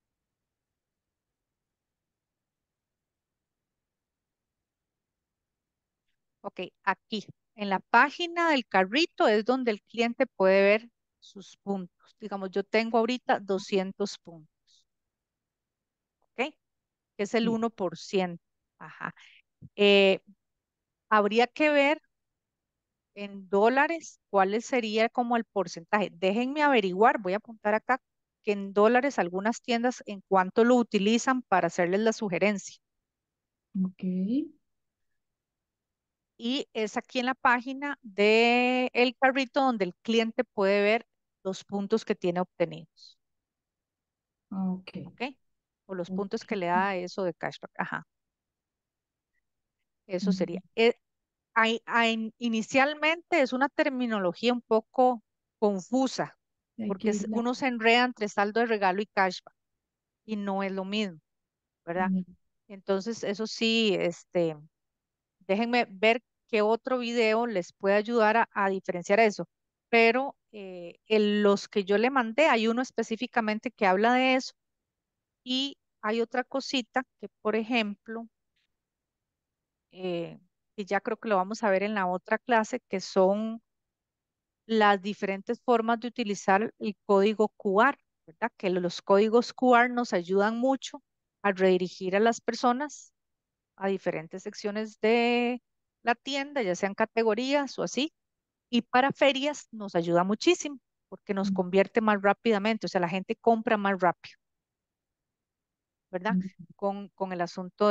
Ok, aquí, en la página del carrito es donde el cliente puede ver sus puntos. Digamos, yo tengo ahorita 200 puntos, ¿ok? Que es el Sí. 1%. Ajá. Eh, Habría que ver en dólares cuál sería como el porcentaje. Déjenme averiguar, voy a apuntar acá que en dólares algunas tiendas en cuánto lo utilizan para hacerles la sugerencia. Ok. Y es aquí en la página de el carrito donde el cliente puede ver los puntos que tiene obtenidos, Ok. ¿ok? O los puntos que Ok. le da eso de cashback. Ajá, eso sería. Mm. Inicialmente es una terminología un poco confusa, Hay que porque irla. uno se enreda entre saldo de regalo y cashback y no es lo mismo, ¿verdad? Mm, Entonces, eso sí, déjenme ver qué otro video les puede ayudar a diferenciar eso. Pero los que yo le mandé, hay uno específicamente que habla de eso y hay otra cosita que, por ejemplo, que ya creo que lo vamos a ver en la otra clase, que son las diferentes formas de utilizar el código QR, ¿verdad? Que los códigos QR nos ayudan mucho a redirigir a las personas a diferentes secciones de la tienda, ya sean categorías o así. Y para ferias nos ayuda muchísimo porque nos mm, convierte más rápidamente, o sea, la gente compra más rápido, ¿verdad? mm. Con el asunto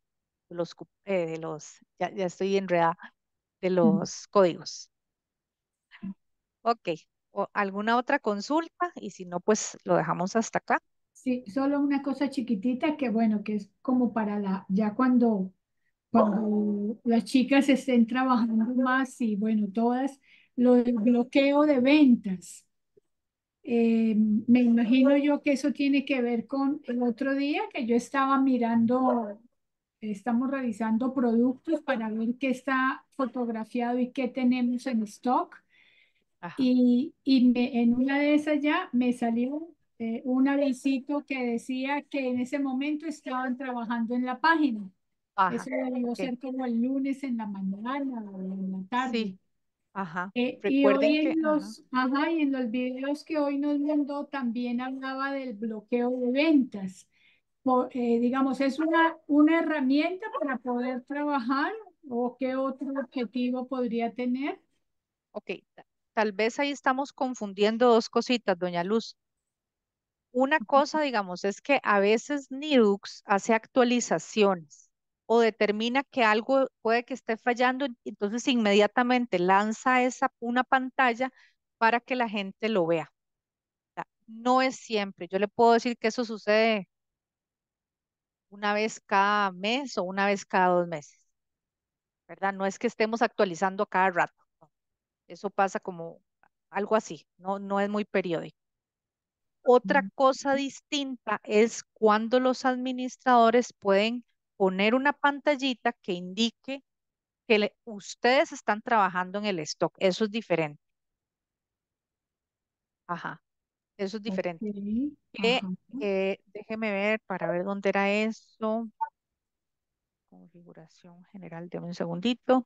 ya estoy enredada, de Mm. los códigos. Ok, ¿alguna otra consulta? Y si no, pues lo dejamos hasta acá. Sí, solo una cosa chiquitita que bueno, que es como para ya cuando las chicas estén trabajando más y bueno, todas, lo del bloqueo de ventas. Me imagino yo que eso tiene que ver con el otro día que yo estaba mirando, estamos revisando productos para ver qué está fotografiado y qué tenemos en stock. Ajá, Y en una de esas ya me salió un avisito que decía que en ese momento estaban trabajando en la página. ajá, Eso debió ok, ser como el lunes en la mañana o en la tarde. sí, ajá. Y hoy Recuerden que, ajá, y en los videos que hoy nos mandó también hablaba del bloqueo de ventas. Digamos, ¿es una herramienta para poder trabajar o qué otro objetivo podría tener? ok, tal vez ahí estamos confundiendo dos cositas, doña Luz. Una cosa, digamos, es que a veces Nidux hace actualizaciones o determina que algo puede que esté fallando, entonces inmediatamente lanza una pantalla para que la gente lo vea. Sea, no es siempre. Yo le puedo decir que eso sucede una vez cada mes o una vez cada 2 meses, ¿verdad? No es que estemos actualizando cada rato. No. Eso pasa como algo así, no es muy periódico. Otra cosa distinta es cuando los administradores pueden poner una pantallita que indique que ustedes están trabajando en el stock. Eso es diferente. Ajá, eso es Ok, diferente. Que, ajá. déjeme ver para ver dónde era eso. Configuración general, dame un segundito.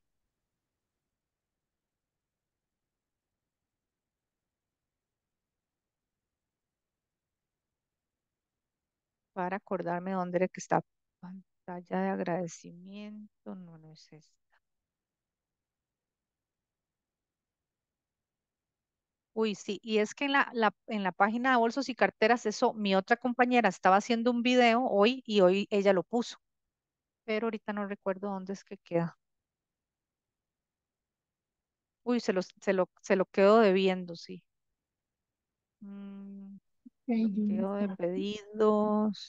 Para acordarme dónde era que está. Pantalla de agradecimiento, no, no es esta. Uy, sí, y es que en la página de bolsos y carteras, eso, mi otra compañera estaba haciendo un video hoy y hoy ella lo puso, pero ahorita no recuerdo dónde es que queda. Uy, se lo quedo debiendo, sí. Mm, Ok, bloqueo de pedidos.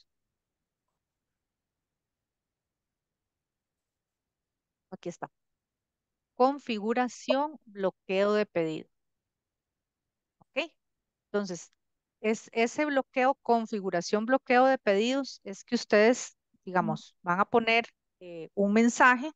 Aquí está. Configuración, bloqueo de pedidos. ¿Ok? Entonces, es ese bloqueo, configuración, bloqueo de pedidos, es que ustedes, digamos, van a poner un mensaje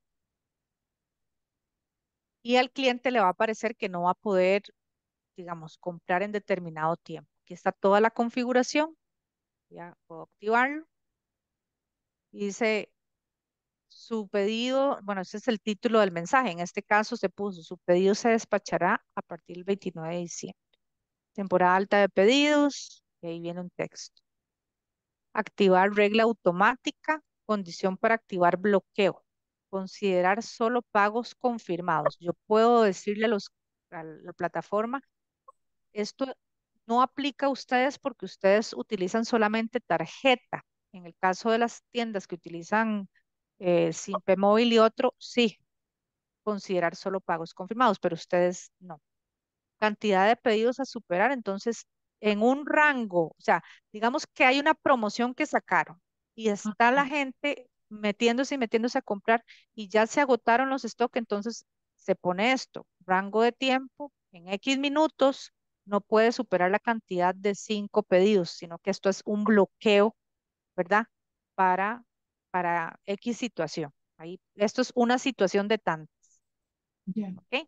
y al cliente le va a aparecer que no va a poder, digamos, comprar en determinado tiempo. Aquí está toda la configuración, ya puedo activarlo. Y dice, su pedido, bueno, ese es el título del mensaje. En este caso se puso, su pedido se despachará a partir del 29 de diciembre. Temporada alta de pedidos, y ahí viene un texto. Activar regla automática, condición para activar bloqueo. Considerar solo pagos confirmados. Yo puedo decirle a la plataforma, esto no aplica a ustedes porque ustedes utilizan solamente tarjeta. En el caso de las tiendas que utilizan SIMPE móvil y otro, sí, considerar solo pagos confirmados, pero ustedes no. Cantidad de pedidos a superar, entonces en un rango, o sea, digamos que hay una promoción que sacaron y está la gente metiéndose y metiéndose a comprar y ya se agotaron los stocks, entonces se pone esto, rango de tiempo en X minutos no puede superar la cantidad de 5 pedidos, sino que esto es un bloqueo, ¿verdad? Para, para X situación. Ahí, esto es una situación de tantas, Ya. ¿ok?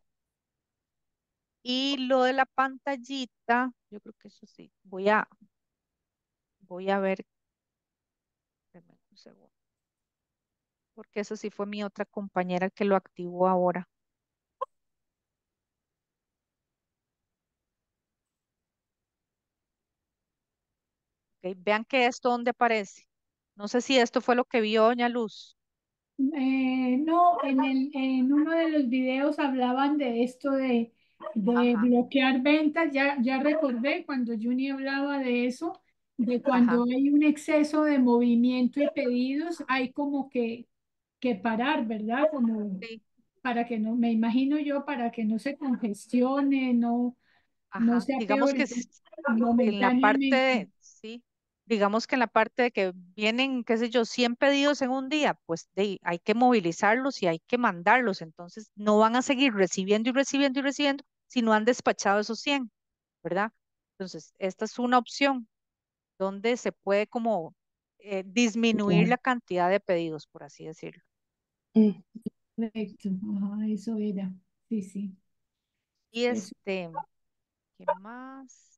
Y lo de la pantallita, yo creo que eso sí. Voy a ver, espérame un segundo, porque eso sí fue mi otra compañera que lo activó ahora. Ok, vean que esto dónde aparece. No sé si esto fue lo que vio Doña Luz. No, en uno de los videos hablaban de esto de Ajá, bloquear ventas. Ya recordé cuando Juni hablaba de eso, de cuando ajá, hay un exceso de movimiento y pedidos, hay como que parar, ¿verdad? Como sí, para que no, me imagino yo, para que no se congestione, no ajá. sea Digamos peor que en la parte momentáneamente. sí, digamos que en la parte de que vienen, qué sé yo, 100 pedidos en un día, pues hay que movilizarlos y hay que mandarlos. Entonces, no van a seguir recibiendo y recibiendo y recibiendo si no han despachado esos 100, ¿verdad? Entonces, esta es una opción donde se puede como disminuir la cantidad de pedidos, por así decirlo. Mm. Perfecto, ajá, eso era. Sí, sí. Y Eso. ¿qué más?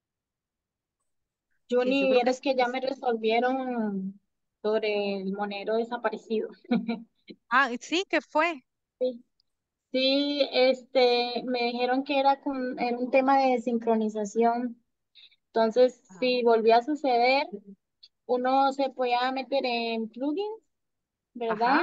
Sí, yo Juni, creo que vieras que ya me resolvieron sobre el monero desaparecido. sí, ¿qué fue? Sí, sí, me dijeron que era un tema de sincronización. Entonces, Ah, si volvió a suceder, uno se podía meter en plugins, ¿verdad? ajá.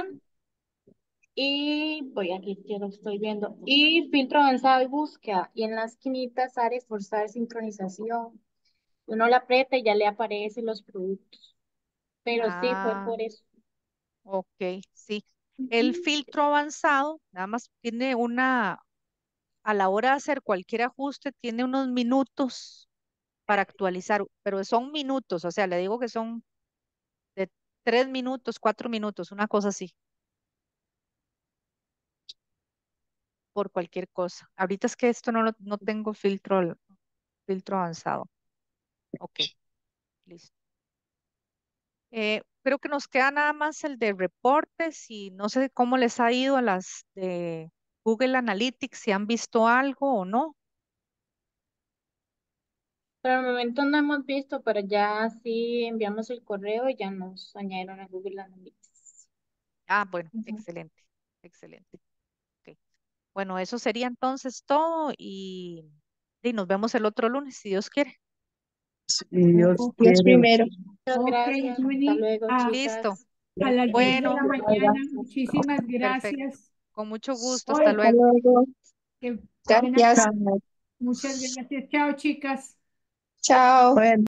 Y voy aquí, que lo estoy viendo. Y filtro avanzado y búsqueda. Y en la esquinita sale forzar sincronización. Uno la aprieta y ya le aparecen los productos. Pero sí, fue Ah, por eso. ok, sí. El Ujú. filtro avanzado, nada más tiene a la hora de hacer cualquier ajuste, tiene unos minutos para actualizar, pero son minutos, o sea, le digo que son de 3 minutos, 4 minutos, una cosa así, por cualquier cosa. Ahorita es que esto no tengo filtro avanzado. Ok, listo. Creo que nos queda nada más el de reportes y no sé cómo les ha ido a las de Google Analytics, si han visto algo o no. Por el momento no hemos visto, pero ya sí enviamos el correo y ya nos añadieron a Google Analytics. Ah, bueno, Ujú. excelente, excelente. Ok. Bueno, eso sería entonces todo y nos vemos el otro lunes, si Dios quiere. Si Dios Ok, Dios quiere. primero. Muchas ok, gracias. Hasta Juni, luego, Listo. chicas. a las 10 de Bueno, la mañana. Muchísimas perfecto. gracias. Con mucho gusto. Hasta Hoy, Hasta luego. luego. que buenas Gracias. tardes. Muchas gracias. Chao, chicas. Chao. Bueno.